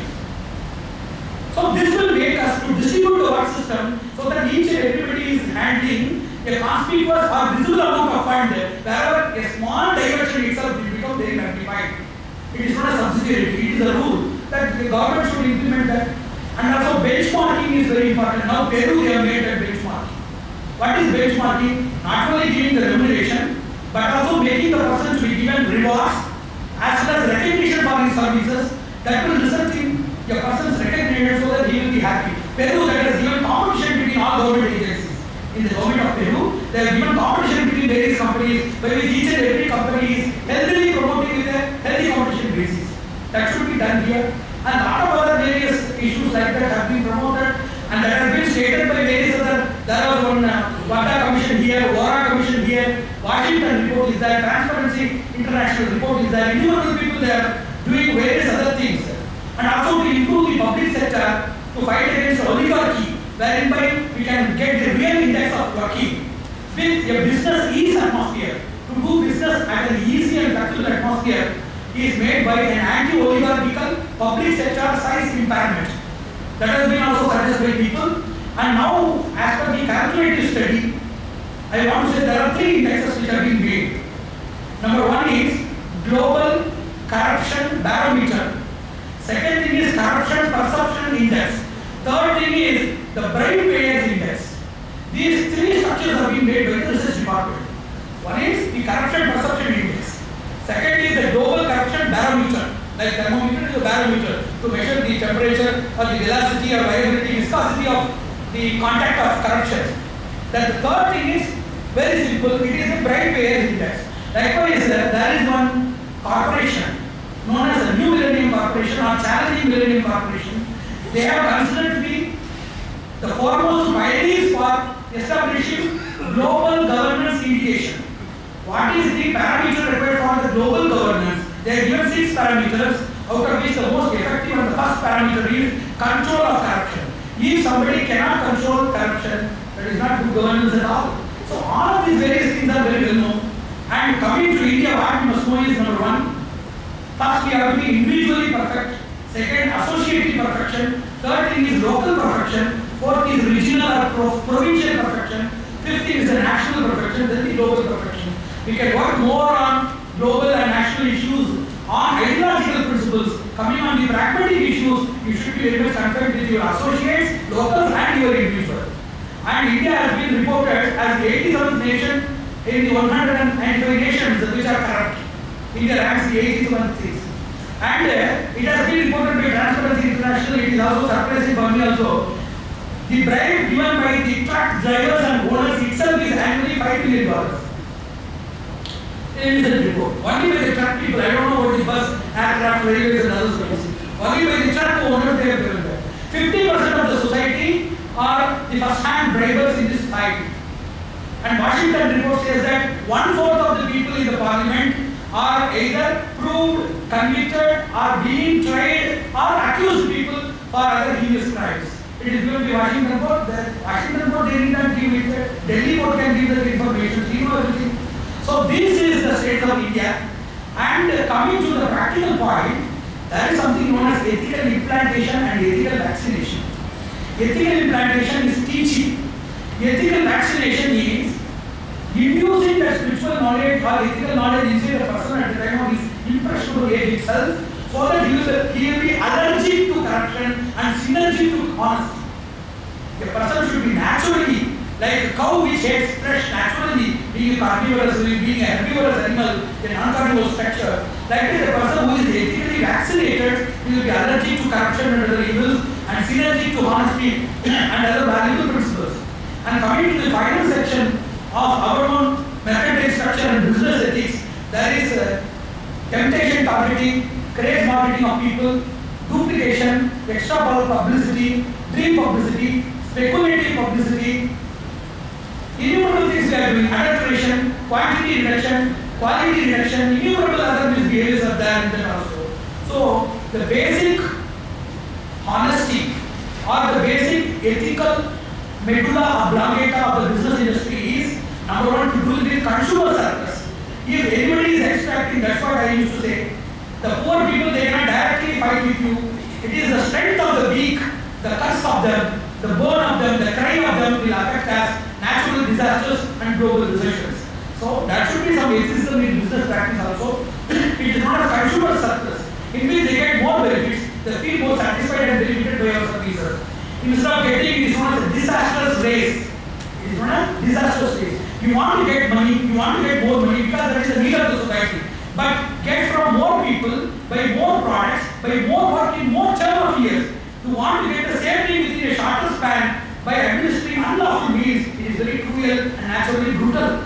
Speaker 1: So this will make us to distribute the work system so that each and everybody is handling a conspicuous or visible amount of fund wherever a small diversion itself will become very magnified. It is not a subsidiarity, it is a rule that the government should implement that. And also benchmarking is very important. Now Peru they have made that benchmarking. What is benchmarking? Not only giving the remuneration, but also making the person to be given rewards as well as recognition for his services that will result in a person's recognition so that he will be happy. Peru that has given competition between all government agencies. In the government of Peru, they have given competition between various companies, by which each and every company is healthily promoting with a healthy competition basis. That should be done here. And a lot of other various issues like that have been promoted and that has been stated by various other. There was one WADA commission here, WARA commission here, Washington report is there, Transparency International report is there, individual people they are doing various other things. And also to improve the public sector to fight against oligarchy, whereby we can get the real index of working with a business ease atmosphere. To do business at an easy and flexible atmosphere is made by an anti-oligarchical public sector size impairment. That has been also suggested by people. And now, as per the calculative study, I want to say there are 3 indexes which have been made. Number 1 is Global Corruption Barometer. Second thing is Corruption Perception Index. Third thing is the Bribe Payers Index. These 3 structures have been made by the research department. One is the Corruption Perception Index. Second is the Global Corruption Barometer. Like thermometer is a barometer to measure the temperature or the velocity or viability, viscosity of the contact of corruption. Then the third thing is very simple. It is the Bribe Payers Index. Likewise, there is one corporation known as the New Millennium Corporation or Challenging Millennium Corporation. They have considered to be the foremost pioneers for establishing global governance indication. What is the parameter required for the global governance? They have given 6 parameters, out of which the most effective and the first parameter is control of corruption. If somebody cannot control corruption, that is not good governance at all. So all of these various things are very well known. And coming to India, what we must know is number 1, first we have to be individually perfect. Second, associative perfection. Third thing is local perfection. Fourth is regional or provincial perfection. Fifth thing is the national perfection, then the global perfection. We can work more on global and national issues on ideological principles. Coming on the pragmatic issues, you should be very much concerned with your associates, locals and your individual. And India has been reported as the 87th nation in the 195 nations which are corrupt. India ranks the 81st. And it has been reported by Transparency International, it is also surprising for me also. The bribe given by the truck drivers and owners itself is annually $5 billion. It is a report. Only by the truck people, I don't know about the bus, aircraft, railways and other services. Only by the truck owners they have given that. 50% of the society are the first-hand bribers in this society. And Washington report says that 1/4 of the people in the parliament are either proved, convicted, are being tried, or accused people for other heinous crimes. It is given to Washington report. The Washington report they did not give it. Delhi court can give the information. We know everything. So this is the state of India. And coming to the practical point, there is something known as ethical implantation and ethical vaccination. Ethical implantation is teaching. Ethical vaccination is inducing the spiritual knowledge or ethical knowledge inside a person at the time of his impressionable age itself, so that he will be allergic to corruption and synergic to honesty. A person should be naturally, like a cow which hates flesh naturally, being a carnivorous, being a herbivorous animal, a non-carnivorous structure. Like this, a person who is ethically vaccinated, he will be allergic to corruption and other evils and synergic to honesty and other valuable principles. And coming to the final section of our own method structure and business ethics, there is temptation targeting, craze marketing of people, duplication, extra publicity, dream publicity, speculative publicity, innumerable things we are doing, adulteration, quantity reduction, quality reduction, innumerable other misbehaviors are there in that also. So the basic honesty or the basic ethical medulla oblongata of the business industry is number one, to do with consumer service. If anybody is extracting, that's what I used to say. The poor people, they cannot directly fight with you. It is the strength of the weak, the curse of them, the burn of them, the cry of them will affect us natural disasters and global recessions. So that should be some ethicism in business practice also. It is not a consumer surplus. In which they get more benefits, they feel more satisfied and benefited by our services. Instead of getting, it is not a disastrous race. It is not a disastrous race. You want to get money, you want to get more money because that is the need of the society. But get from more people, by more products, by more work in more term of years. You want to get the same thing within a shorter span by administering unlawful means, it is very cruel and naturally brutal.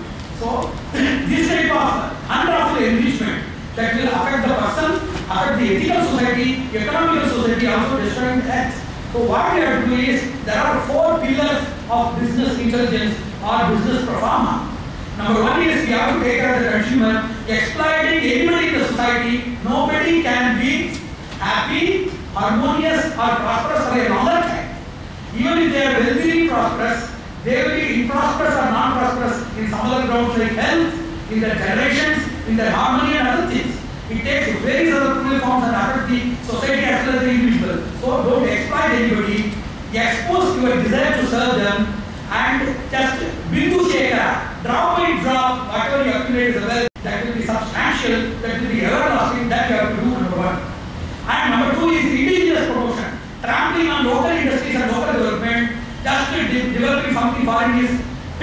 Speaker 1: So, this type of unlawful enrichment that will affect the person, affect the ethical society, economical society, also destroying the earth. So what we have to do is, there are 4 pillars of business intelligence or business performance. Number one is we have to take care of the consumer. Exploiting anybody in the society, nobody can be happy, harmonious or prosperous for a longer time. Even if they are wealthy prosperous, they will be improsperous or non-prosperous in some other grounds like health, in their generations, in their harmony and other things. It takes various other cruel forms and affect the society as well as the individual. So don't exploit anybody, expose your desire to serve them, and just bindu shekara, drop by drop, whatever you accumulate as a wealth, that will be substantial, that will be everlasting, that you have to do, number one. And number 2 is indigenous promotion, trampling on local industries and local development. Just developing something foreign is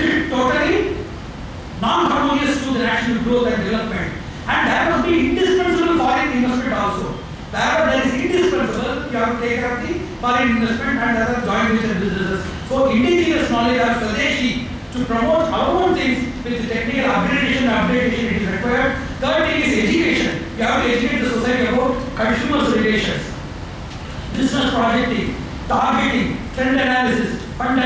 Speaker 1: totally non-harmonious to the national growth and development. And there must be indispensable foreign investment also. Wherever there is indispensable, you have to take care of the foreign investment and other joint venture businesses. So indigenous knowledge or Swadeshi to promote our own things with technical upgradation and upgradation it is required. Third thing is education. You have to educate the society about consumers' relations, business projecting, targeting, trend analysis,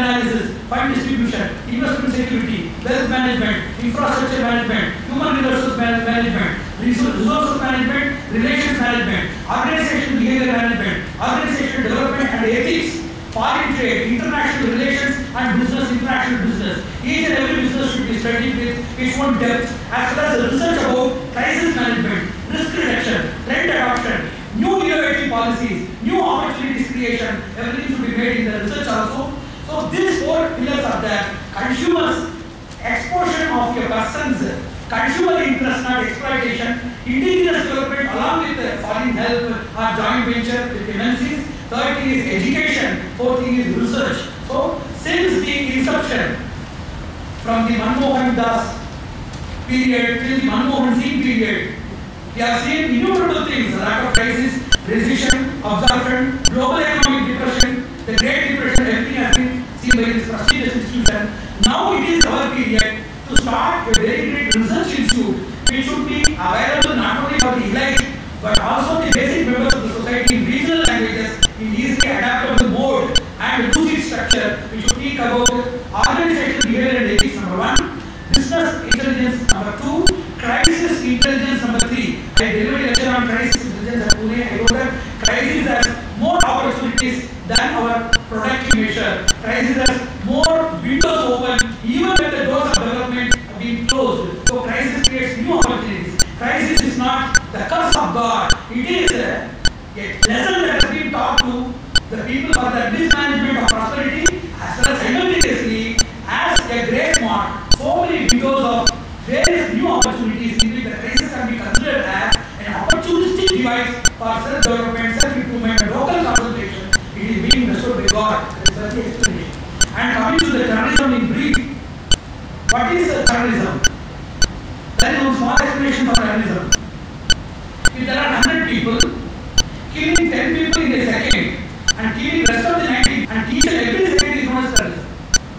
Speaker 1: fund distribution, investment security, wealth management, infrastructure management, human resources management, resources management, relations management, organization behavior management, organization development and ethics, foreign trade, international relations and business, international business. Each and every business should be studied with its own depth, as well as the research about crisis management, risk reduction, trend adoption, new innovative policies, new opportunities creation, everything should be made in the research also. So these 4 pillars are there. Consumers, exposure of your person's consumer interest, not exploitation, indigenous development along with foreign help or joint venture with MNCs. Third thing is education. Fourth thing is research. So since the inception from the Manmohan Das period till the Manmohan Singh period, we have seen innumerable things: the lack of crisis, recession, absorption, global economic depression, the Great Depression. Everything has been seen by this prestigious institution. Now it is our period to start a very great research institute. It should be available not only for the elite but also the basic members of the society in regional languages in easily adaptable mode and loose its structure. We should think about organizational behavior and ethics, number 1, business intelligence, number 2, crisis intelligence, number 3. I delivered a lecture on crisis intelligence at Pune. I wrote that crisis has more opportunities than our productive measure. Crisis has more windows open even when the doors of development have been closed. So crisis creates new opportunities. Crisis is not the curse of God. It is a lesson that has been taught to the people for the mismanagement of prosperity as well as simultaneously as a grace mark. So many windows of various new opportunities in which the crisis can be considered as an opportunistic device for self-development, self-improvement and local concentration. It is being restored by God. That is the explanation. And coming to the terrorism in brief, what is terrorism? There is one small explanation for terrorism. If there are 100 people, killing 10 people in a second and killing the rest of the 90 and each and every second is known as terrorism.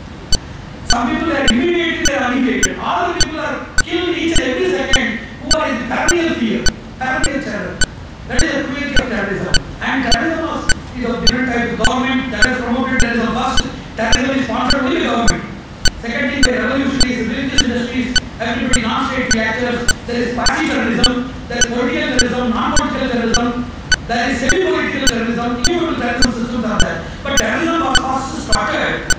Speaker 1: Some people are immediately, they are annihilated. All the people are killed each and every second who are in terminal fear, terminal terror. That is the cruelty of terrorism. And terrorism is of different types of government that has promoted terrorism first. Terrorism is sponsored by the government. Second thing, the revolutionaries, religious industries, everybody, non-state reactors. There is passive terrorism, there is political terrorism, non-political terrorism, there is semi-political terrorism, innumerable terrorism systems are there. But terrorism was first started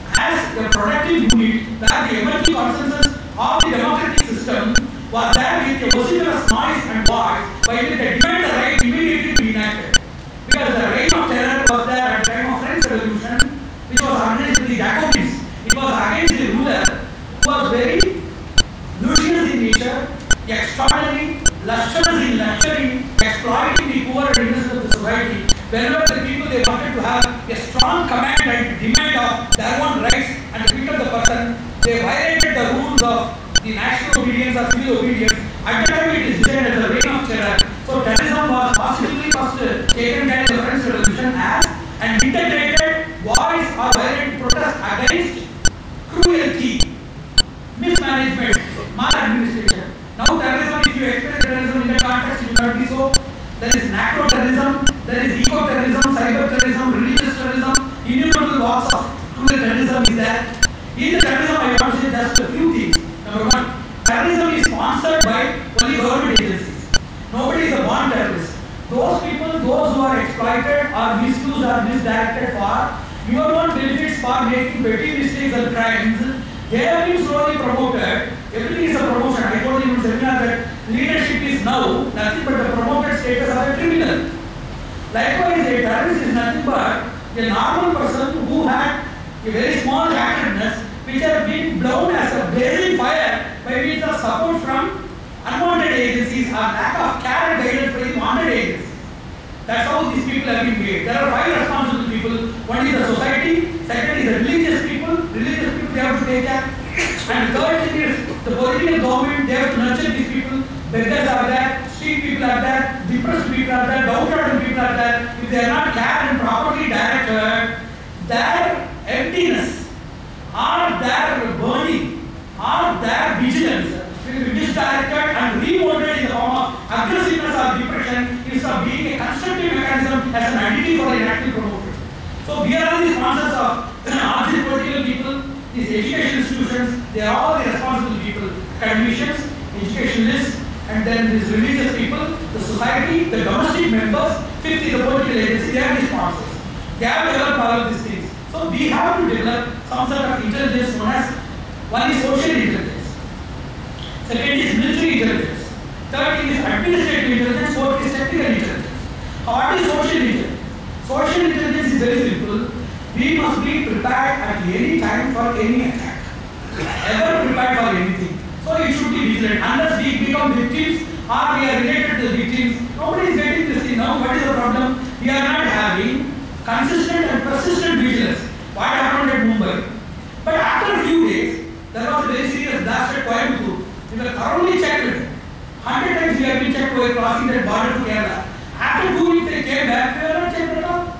Speaker 1: as a productive unit where the emerging consensus of the democratic system was there with a vociferous noise and voice by which they demand the right immediately to be enacted. Because the reign of terror was there at the time of French Revolution, which was organized with the Jacobins. It was against the ruler who was very luscious in nature, extraordinary, lustrous in luxury, exploiting the poor and innocent of the society. Whenever the people they wanted to have a strong command and demand of their own rights and to pick up the person, they violated the rules of the national obedience or civil obedience. At the time it is designed as the reign of terror. So terrorism was possibly first taken by the French Revolution as an integrated voice or violent protest against cruelty, mismanagement, maladministration. Now terrorism, if you express terrorism in the context, it will not be so. There is macro terrorism, there is eco-terrorism, cyber-terrorism, religious terrorism, innumerable walks of cruel terrorism is there. In the terrorism, I want to say just a few things. Number 1, terrorism is sponsored by only government agencies. Nobody is a born terrorist. Those people, those who are exploited or misused or misdirected for your own benefits for making petty mistakes and crimes, they have been slowly promoted. Everything is a promotion. I told you in the seminar that leadership is now nothing but the promoted status of a criminal. Likewise, a terrorist is nothing but a normal person who had a very small handedness which has been blown as a blazing fire by which the support from unwanted agencies or lack of care and guidance by the wanted agencies. That's how these people have been made. There are 5 responsible people. One is the society, second is the religious people. Religious people they have to take care. And third thing is the political government, they have to nurture these people. Beggars are there, street people are there, depressed people are there, downtrodden people are there. If they are not cared and properly directed, their emptiness or their burning or their vigilance will be misdirected and remolded in the form of aggressiveness or depression instead of being a constructive mechanism as an additive for an active promoter. So we are all these sponsors of all these political people, these education institutions, they are all the responsible people, academicians, educationalists, and then these religious people, the society, the domestic members, fifth is the political agency, they are the sponsors. They have developed all of these things. So we have to develop some sort of intelligence known as, one is social intelligence, second is military intelligence, third is administrative intelligence, fourth is technical intelligence. What is social intelligence? Social intelligence is very simple. We must be prepared at any time for any attack. Ever prepared for anything. So it should be vigilant. Unless we become victims or we are related to the victims, nobody is getting this thing now. What is the problem? We are not having consistent and persistent vigilance. What happened at Mumbai? But after a few days, there was a very serious blast at Coimbatore. We were thoroughly checked. 100 times we have been checked while crossing that border to Kerala. After 2 weeks they came back, we were not checked at all.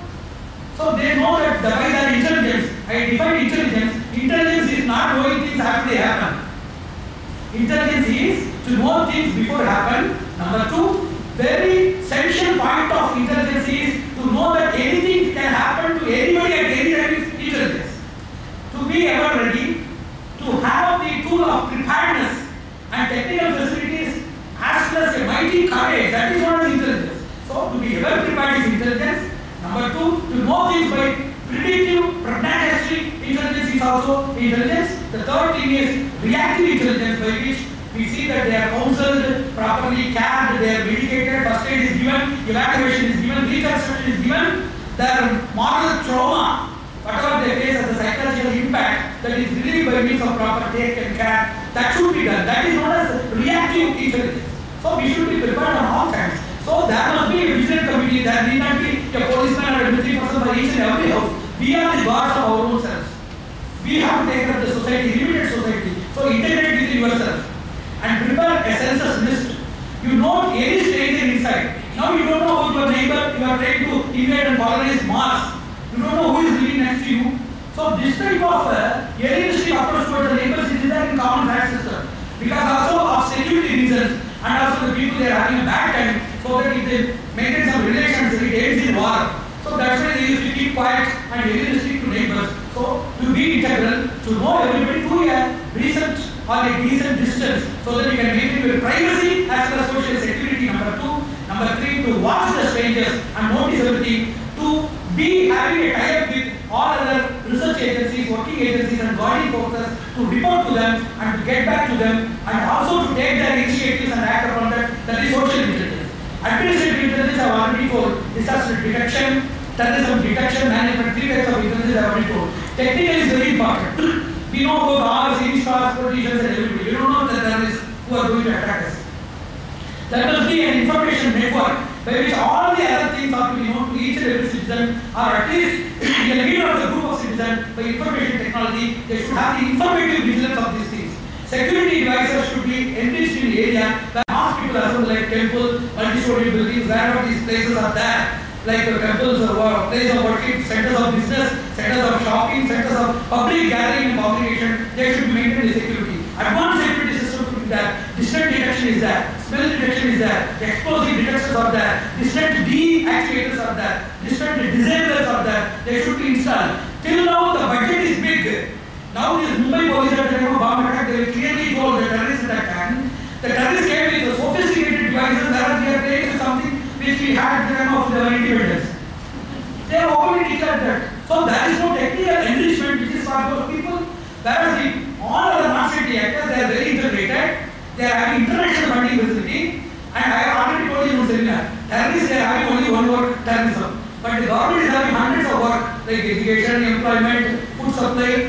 Speaker 1: So they know that the guys are intelligence. I define intelligence. Intelligence is not knowing things after they happen. Intelligence is to know things before they happen. Number 2, very essential point of intelligence is to know that anything can happen to anybody at any time is intelligence. To be ever ready, to have the tool of preparedness and technical facilities as well as a mighty courage, that is what is intelligence. So to be ever prepared is intelligence. Number 2, to know things by predictive, pragmatic intelligence is also intelligence. The third thing is reactive intelligence, by which we see that they are counseled, properly cared, they are medicated, first aid is given, evacuation is given, reconstruction is given, their moral trauma, whatever they face as a psychological impact, that is relieved by means of proper take and care, that should be done. That is known as reactive intelligence. So we should be prepared on all times. So there must be a vigilant committee, there need not be a policeman or a military person for each and every house. We are the gods of our own selves. We have to take care of the society, limited society. So integrate within yourself and prepare a census list. You know any stranger inside. Now you don't know about your neighbor, you are trying to invade and colonize Mars. You don't know who is living next to you. So this type of realistic approach towards the neighbors is there in common fact system. Because also of security reasons and also the people they are having a bad time, so that if they maintain some relations, it ends in war. So that's why they used to keep quiet and realistic to neighbors. So to be integral, to know everybody to a recent or a decent distance, so that you can maintain your privacy as well as social security. Number 2. Number 3, to watch the strangers and notice everything. To be having a tie-up with all other research agencies, working agencies and guiding forces, to report to them and to get back to them, and also to take their initiatives and act upon that. That is social intelligence. Administrative intelligence I have already told. Disaster detection, terrorism detection, management, 3 types of intelligence I have already told. Technical is very important. We know about our stars, politicians and everybody. We don't know that there is who are going to attack us. There must be an information network by which all the other things are to be known to each and every citizen, or at least a leader of the group of citizens. By information technology, they should have the informative vigilance of these things. Security devices should be enriched in the area where mass people assemble, like temple, multi-story buildings, wherever these places are there, like temples or places of worship, centers of business, centers of shopping, centers of public gathering and congregation. They should be maintained in security. Advanced security systems should be there. Distant detection is there. Smell detection is there. Explosive detectors are there. Distant deactivators are there. Distant disablers are there. They should be installed. Till now the budget is big. Now this Mumbai police at the time of bomb attack, they clearly told the terrorists attack time. The terrorists came with sophisticated devices, whereas we are playing with something which we had at the time of the independence. They have already declared that. So there is no technical enrichment which is for those people. Whereas all other non-state actors, they are very integrated. They are having international funding facility. And I have already told you in the seminar, terrorists, they are having only one work, terrorism. But the government is having hundreds of work, like education, employment, food supply,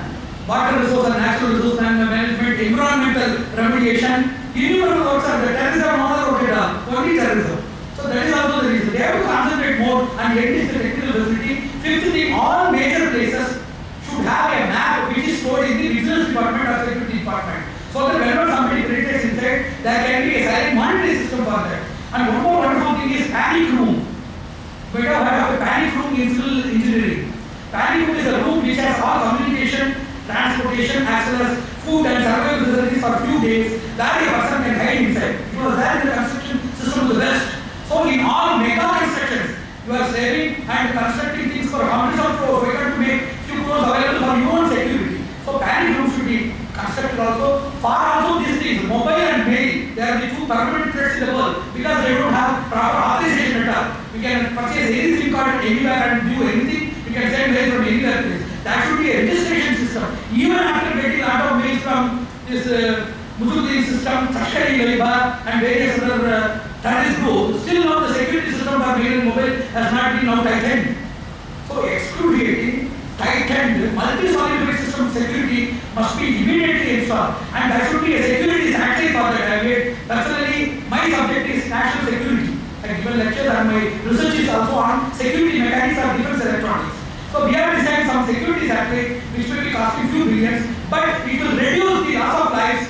Speaker 1: water resource and natural resource management, environmental remediation. Innumerable works are there. Terrorists have no other work at all, only terrorism. So that is also the reason. They have to concentrate more and enrich the technical facility. Fifth thing, all major places should have a map which is stored in the vigilance department or security department. So that whenever somebody penetrates inside, there can be a silent monitoring system for that. And one more wonderful thing is panic room. We have a panic room in civil engineering. Panic room is a room which has all communication, transportation as well as food and survival facilities for a few days. That a person can hide inside. It was there in the construction system of the West. So in all mega constructions, you are saving and constructing things for hundreds of crores. We have to make few crores available for your own security. So panic room should be constructed also. For also these things, mobile and mail, they are the 2 permanent threats in the world because they don't have proper authorization at all. You can purchase any SIM card anywhere and do anything. You can send mail from anywhere place. That should be a registration system. Even after getting a lot of mail from this Mujahideen system, Tashkar-e-Taliban and various other terrorist groups, still now the security system for mail and mobile has not been now tightened. So excruciating, tightened, multi-solidified system security must be immediately installed, and there should be a security strategy for that. Personally, my subject is national security. I give a lecture and my research is also on security mechanics of defense electronics. So we have designed some security strategy which will be costing few billions, but it will reduce the loss of lives and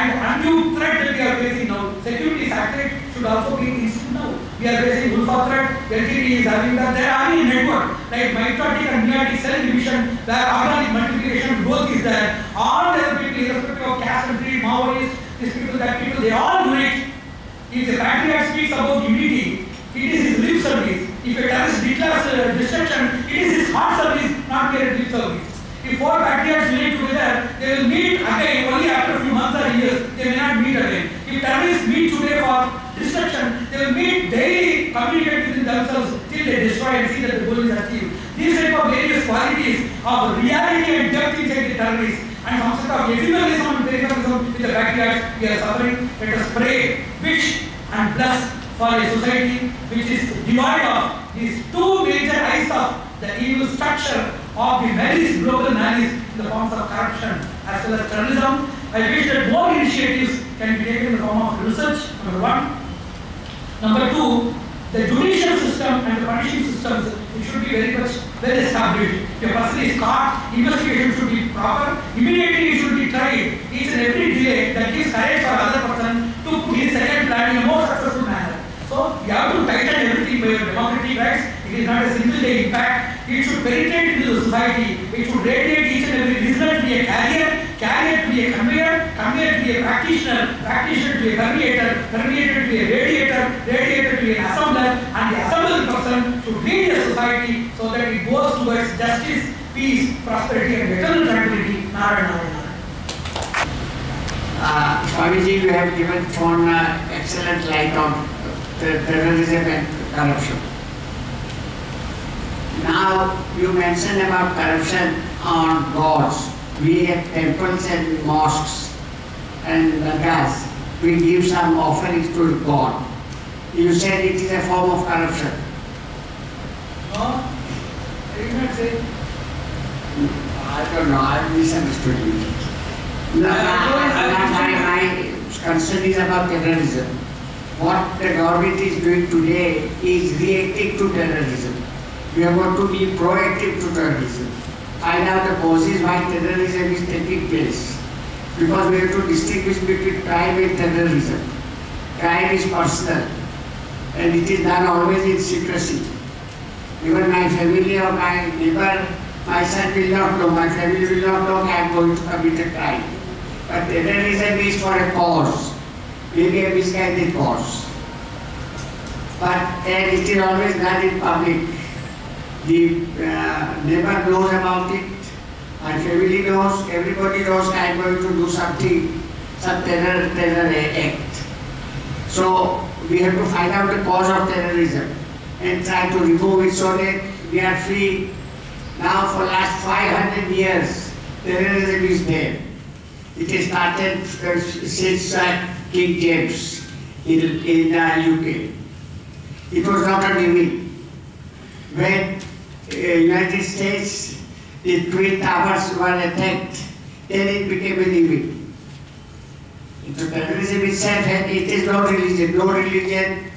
Speaker 1: and undue threat that we are facing now. Security satellite should also be instant now. We are facing Ulfa threat, LTD is having that. There are any network like mitotic and meiotic cell division, where organic multiplication growth is there. All the people, irrespective of caste and creed, Maoists, these people, that people, they all unite. If the patriarch speaks about unity, it is his lip service. If a terrorist declares destruction, it is his heart service, not mere lip service. If four patriarchs unite together, they will meet again only after a few months or years. They may not meet again. If terrorists meet today for destruction, they will meet daily, communicate within themselves till they destroy and see that the goal is achieved. These type of various qualities of reality and depth inside the terrorists and some sort of ephemeralism and peripheralism with the patriarchs we are suffering. Let us pray, wish and bless for a society which is devoid of these two major eyes of the evil structure of the malice, global malice in the forms of corruption as well as terrorism. I wish that more initiatives can be taken in the form of research, number one. Number two, the judicial system and the punishing systems, it should be very much well established. If a person is caught, investigation should be proper, immediately he should be tried. Each and every delay that gives courage for other person to put his second plan in a more successful manner. So we have to tighten everything by democratic rights. It is not a single day impact. It should penetrate into the society. It should radiate each and every listener to be a carrier, carrier to be a conveyor, conveyor to be a practitioner, practitioner to be a permeator, permeator to be a radiator, radiator to be an assembler, and the assembled person should lead the society so that it goes towards justice, peace, prosperity, and eternal tranquility. Narayana.
Speaker 2: Swamiji, you have thrown excellent light on terrorism and corruption. Now, you mentioned about corruption on gods. We have temples and mosques and dargahs. We give some offerings to God. You said it is a form of corruption.
Speaker 1: No, I did not say.
Speaker 2: I don't know, I misunderstood you. No, my concern is about terrorism. What the government is doing today is reacting to terrorism. We are going to be proactive to terrorism. Find out the causes why terrorism is taking place. Because we have to distinguish between crime and terrorism. Crime is personal and it is done always in secrecy. Even my family or my neighbor, my son will not know, my family will not know I am going to commit a crime. But terrorism is for a cause, maybe a misguided cause. But it is always done in public. The neighbor knows about it, my family knows, everybody knows I am going to do something, some terror act. So we have to find out the cause of terrorism and try to remove it so that we are free. Now for last 500 years, terrorism is there. It has started since King James in UK. It was not an evil. When United States, the Twin Towers were attacked, then it became an evil. So terrorism itself, it is not religion. No religion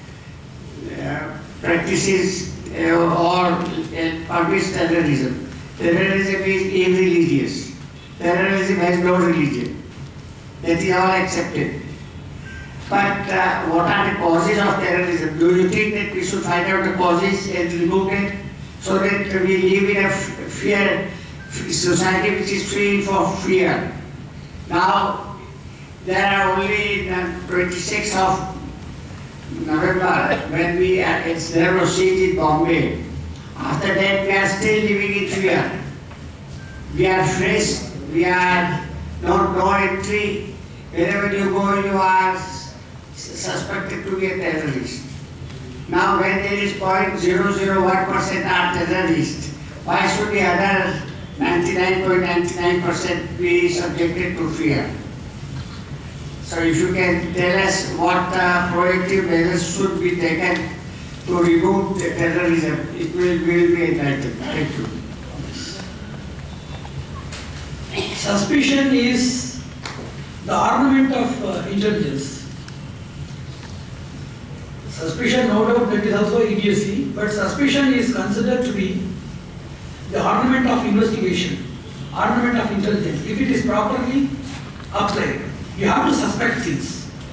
Speaker 2: practices or permits terrorism. Terrorism is irreligious. Terrorism has no religion. That is all accepted. But what are the causes of terrorism? Do you think that we should find out the causes and remove them so that we live in a fear society which is free for fear? Now, there are only 26th of November when we are at Nehru siege in Bombay. After that, we are still living in fear. We are fresh. We are no entry. Wherever you go, you are suspected to be a terrorist. Now, when there is 0.001% are terrorists, why should the other 99.99% be subjected to fear? So, if you can tell us what proactive measures should be taken to remove the terrorism, it will be enlightened. Thank you.
Speaker 1: Suspicion is the ornament of intelligence. Suspicion, no doubt, that is also idiocy, but suspicion is considered to be the ornament of investigation, ornament of intelligence, if it is properly applied. you have to suspect things.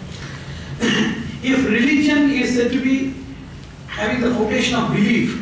Speaker 1: If religion is said to be having the foundation of belief,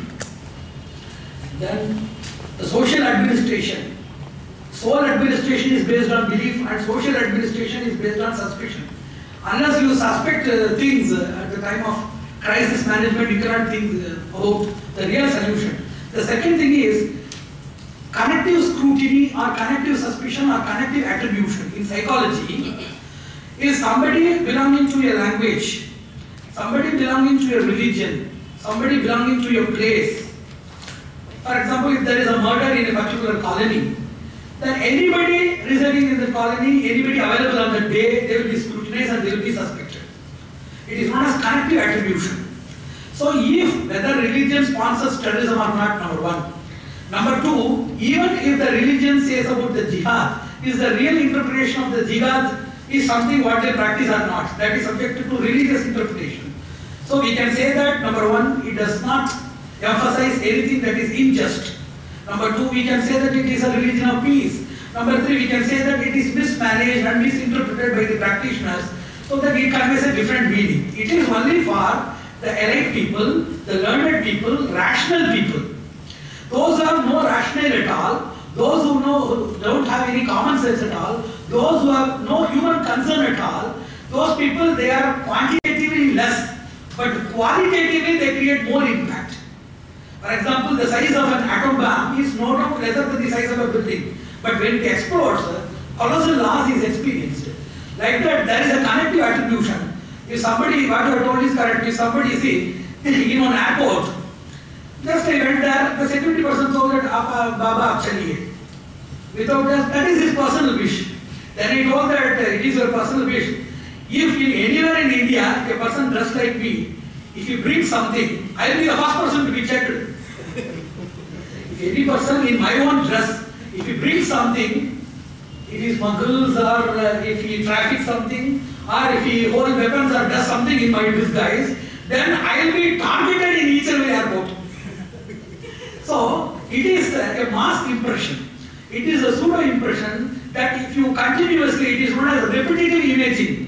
Speaker 1: then the social administration, sole administration is based on belief and social administration is based on suspicion. Unless you suspect things at the time of crisis management, you cannot think about the real solution. The second thing is connective scrutiny or connective suspicion or connective attribution in psychology is somebody belonging to a language, somebody belonging to a religion, somebody belonging to a place. For example, if there is a murder in a particular colony, then anybody residing in the colony, anybody available on the day, they will be scrutinized and they will be suspected. It is known as connective attribution. So if whether religion sponsors terrorism or not, number one. Number two, even if the religion says about the jihad, is the real interpretation of the jihad is something what they practice or not. That is subjected to religious interpretation. So we can say that number one, it does not emphasize anything that is unjust. Number two, we can say that it is a religion of peace. Number three, we can say that it is mismanaged and misinterpreted by the practitioners so that it conveys a different meaning. It is only for the elite people, the learned people, rational people. Those who have no rationale at all, those who don't have any common sense at all, those who have no human concern at all, those people, they are quantitatively less, but qualitatively they create more impact. For example, the size of an atom bomb is no doubt lesser than the size of a building. But when it explodes, colossal loss is experienced. Like that, there is a connective attribution. If somebody, what you have told is correct, if somebody see in an airport, just I went there, the security person told that Baba chaliye. Without that is his personal wish. Then he told that it is your personal wish. If anywhere in India, a person dressed like me, if you bring something, I will be the first person to be checked. If any person in my own dress, if he brings something, if he smuggles or if he traffics something, or if he holds weapons or does something in my disguise, then I will be targeted in each and every airport. So, it is a mass impression. It is a pseudo impression that if you continuously, it is known as repetitive imaging.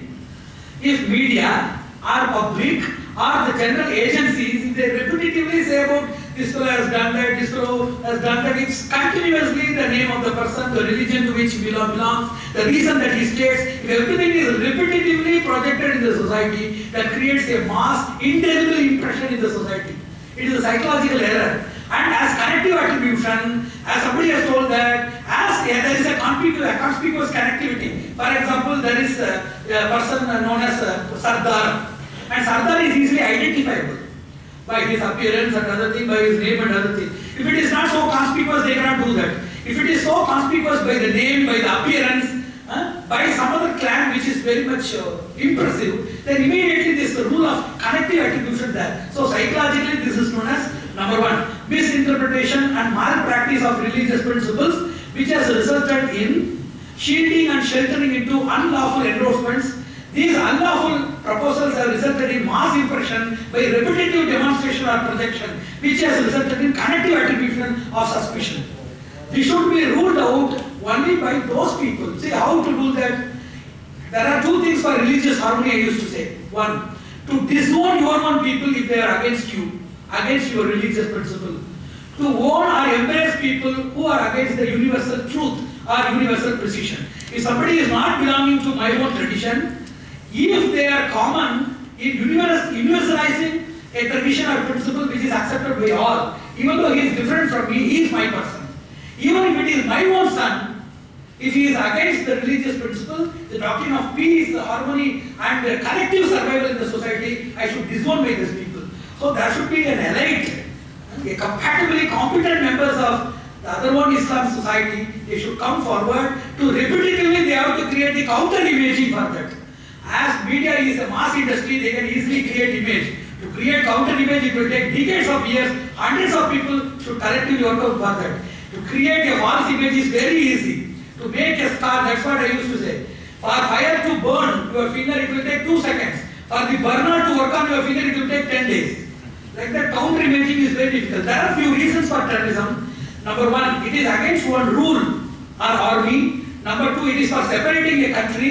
Speaker 1: If media or public or the general agencies, if they repetitively say about this fellow has done that, this fellow has done that, it's continuously the name of the person, the religion to which he belongs, the reason that he states, if everything is repetitively projected in the society, that creates a mass, indelible impression in the society. It is a psychological error. And as connective attribution, as somebody has told that, as there is a conspicuous connectivity. For example, there is a person known as Sardar. And Sardar is easily identifiable by his appearance and other thing, by his name and other thing. If it is not so conspicuous, they cannot do that. If it is so conspicuous by the name, by the appearance, by some other clan which is very much impressive, then immediately this rule of connective attribution there. So psychologically this is known as number one, misinterpretation and malpractice of religious principles, which has resulted in shielding and sheltering into unlawful endorsements. These unlawful proposals have resulted in mass impression by repetitive demonstration or projection, which has resulted in connective attribution of suspicion. This should be ruled out only by those people. See how to do that? There are two things for religious harmony I used to say. One, to disown your own people if they are against you, against your religious principle. To own or embrace people who are against the universal truth or universal precision. If somebody is not belonging to my own tradition, if they are common in universalizing a tradition or principle which is accepted by all, even though he is different from me, he is my person. Even if it is my own son, if he is against the religious principle, the doctrine of peace, harmony and collective survival in the society, I should disown by these people. So there should be an elite, a compatibly competent members of the other one Islam society. They should come forward to repetitively, they have to create a counter imaging for that. As media is a mass industry, they can easily create image. To create counter image, it will take decades of years. Hundreds of people should collectively work out for that. To create a false image is very easy. To make a scar, that's what I used to say. For fire to burn your finger, it will take 2 seconds. For the burner to work on your finger, it will take 10 days. Like that, counter imaging is very difficult. There are few reasons for terrorism. Number one, it is against one rule or army. Number two, it is for separating a country.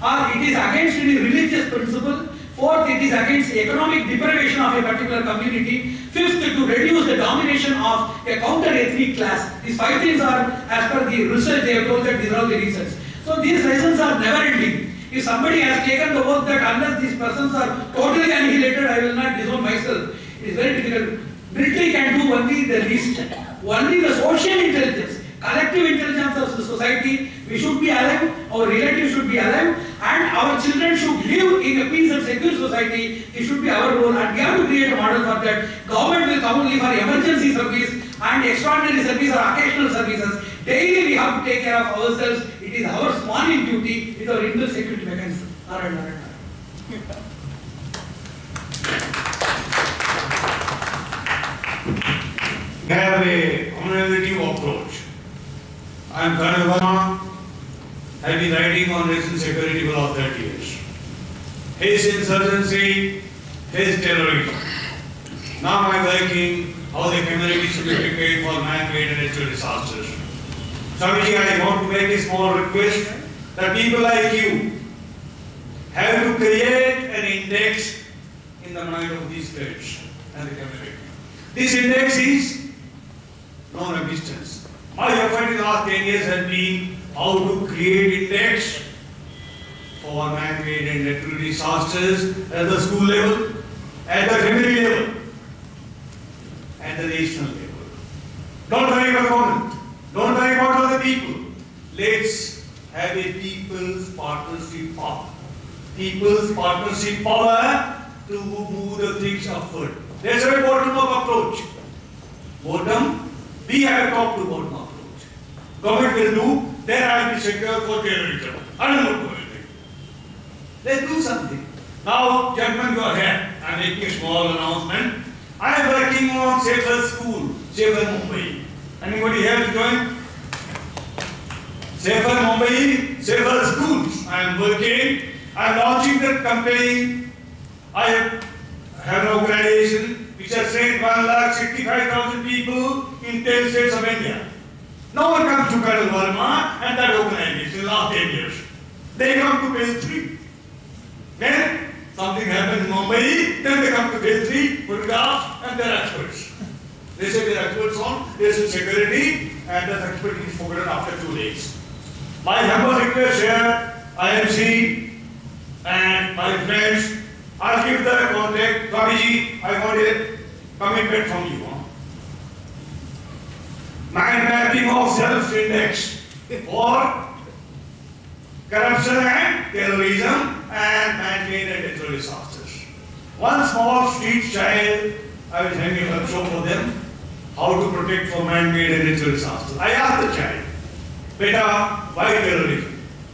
Speaker 1: or it is against any religious principle. Fourth, it is against economic deprivation of a particular community. Fifth, to reduce the domination of a counter-ethnic class. These 5 things are, as per the research, they have told that these are all the reasons. So these reasons are never-ending. If somebody has taken the oath that unless these persons are totally annihilated, I will not disown myself, it is very difficult. Military can do only the least. Only the social intelligence, collective intelligence of the society, we should be alive, our relatives should be alive, and our children should live in a peace and secure society. It should be our role, and we have to create a model for that. Government will come only for emergency service and extraordinary service or occasional services. Daily we have to take care of ourselves. It is our sworn duty with our inbuilt security mechanism.
Speaker 3: We have a cumulative approach. I am Colonel Verma. I have been writing on national security for the last 30 years. His insurgency, his terrorism. Now I am working how the community should be prepared for man-made and natural disasters. Swamiji, I want to make a small request that people like you have to create an index in the mind of these states and the community. This index is non-resistance. My effort in the last 10 years has been how to create index for man-made and natural disasters at the school level, at the community level, at the national level. Don't worry about government. Don't worry about other people. Let's have a people's partnership power. People's partnership power to move the things upward. That's a bottom-up approach. Bottom, we have top to bottom approach. Government will do, then I will be secure for terrorism. I don't know anything. Let's do something. Now, gentlemen, you are here. I am making a small announcement. I am working on Safer School, Safer Mumbai. Anybody here to join? Safer Mumbai, Safer Schools. I am working. I am launching the campaign. I have an organization which has trained 1,65,000 people in 10 states of India. No one comes to Colonel Verma and that organization in the last 10 years. They come to phase 3. When something happens in Mumbai, then they come to phase 3, photographs, and they're experts. They say they're experts on national security, and that expertise is forgotten after 2 days. My humble request here, IMC and my friends, I'll give the contact. Swamiji, I want a commitment from you. Mind mapping of self-index for corruption and terrorism and man-made and natural disasters. One small street child, I was having a workshop for them, how to protect from man-made and natural disasters. I asked the child, Beta, why terrorism?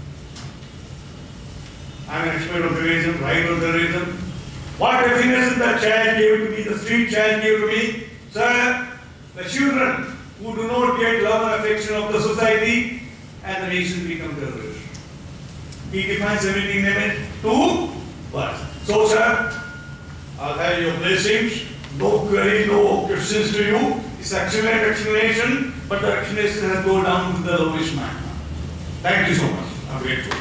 Speaker 3: I am an expert on terrorism, right on terrorism. What definition the child gave to me, the street child gave to me? Sir, the children who do not get love and affection of the society and the nation become terrorists. He defines everything in it. 2 words. So, sir, I'll have your blessings. No query, no questions to you. It's excellent explanation, but the explanation has gone down to the lowest man. Thank you so much. I'm grateful.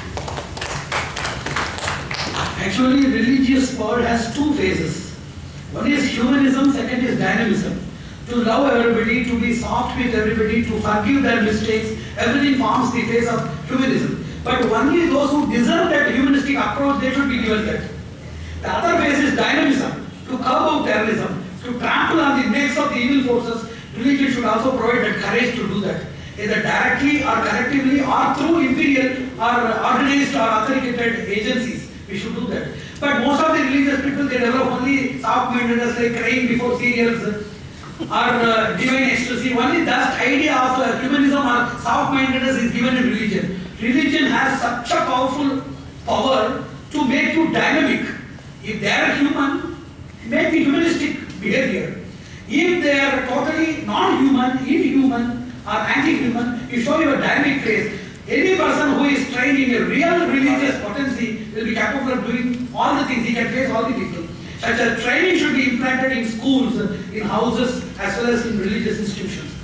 Speaker 1: Actually, religious power has 2 phases. One is humanism, second is dynamism. To love everybody, to be soft with everybody, to forgive their mistakes, everything forms the phase of humanism. But only those who deserve that humanistic approach, they should be given that. The other phase is dynamism. To curb out terrorism, to trample on the necks of the evil forces, religion should also provide that courage to do that. Either directly or collectively or through imperial or organized or authenticated agencies. We should do that. But most of the religious people, they develop only soft-mindedness, like crying before serials or divine ecstasy. Only that idea of humanism or soft-mindedness is given in religion. Religion has such a powerful power to make you dynamic. If they are human, make the humanistic behavior. If they are totally non-human, inhuman or anti-human, you show your dynamic face. Any person who is trained in a real religious potency will be capable of doing all the things. He can face all the people. Such a training should be implanted in schools, in houses, as well as in religious institutions.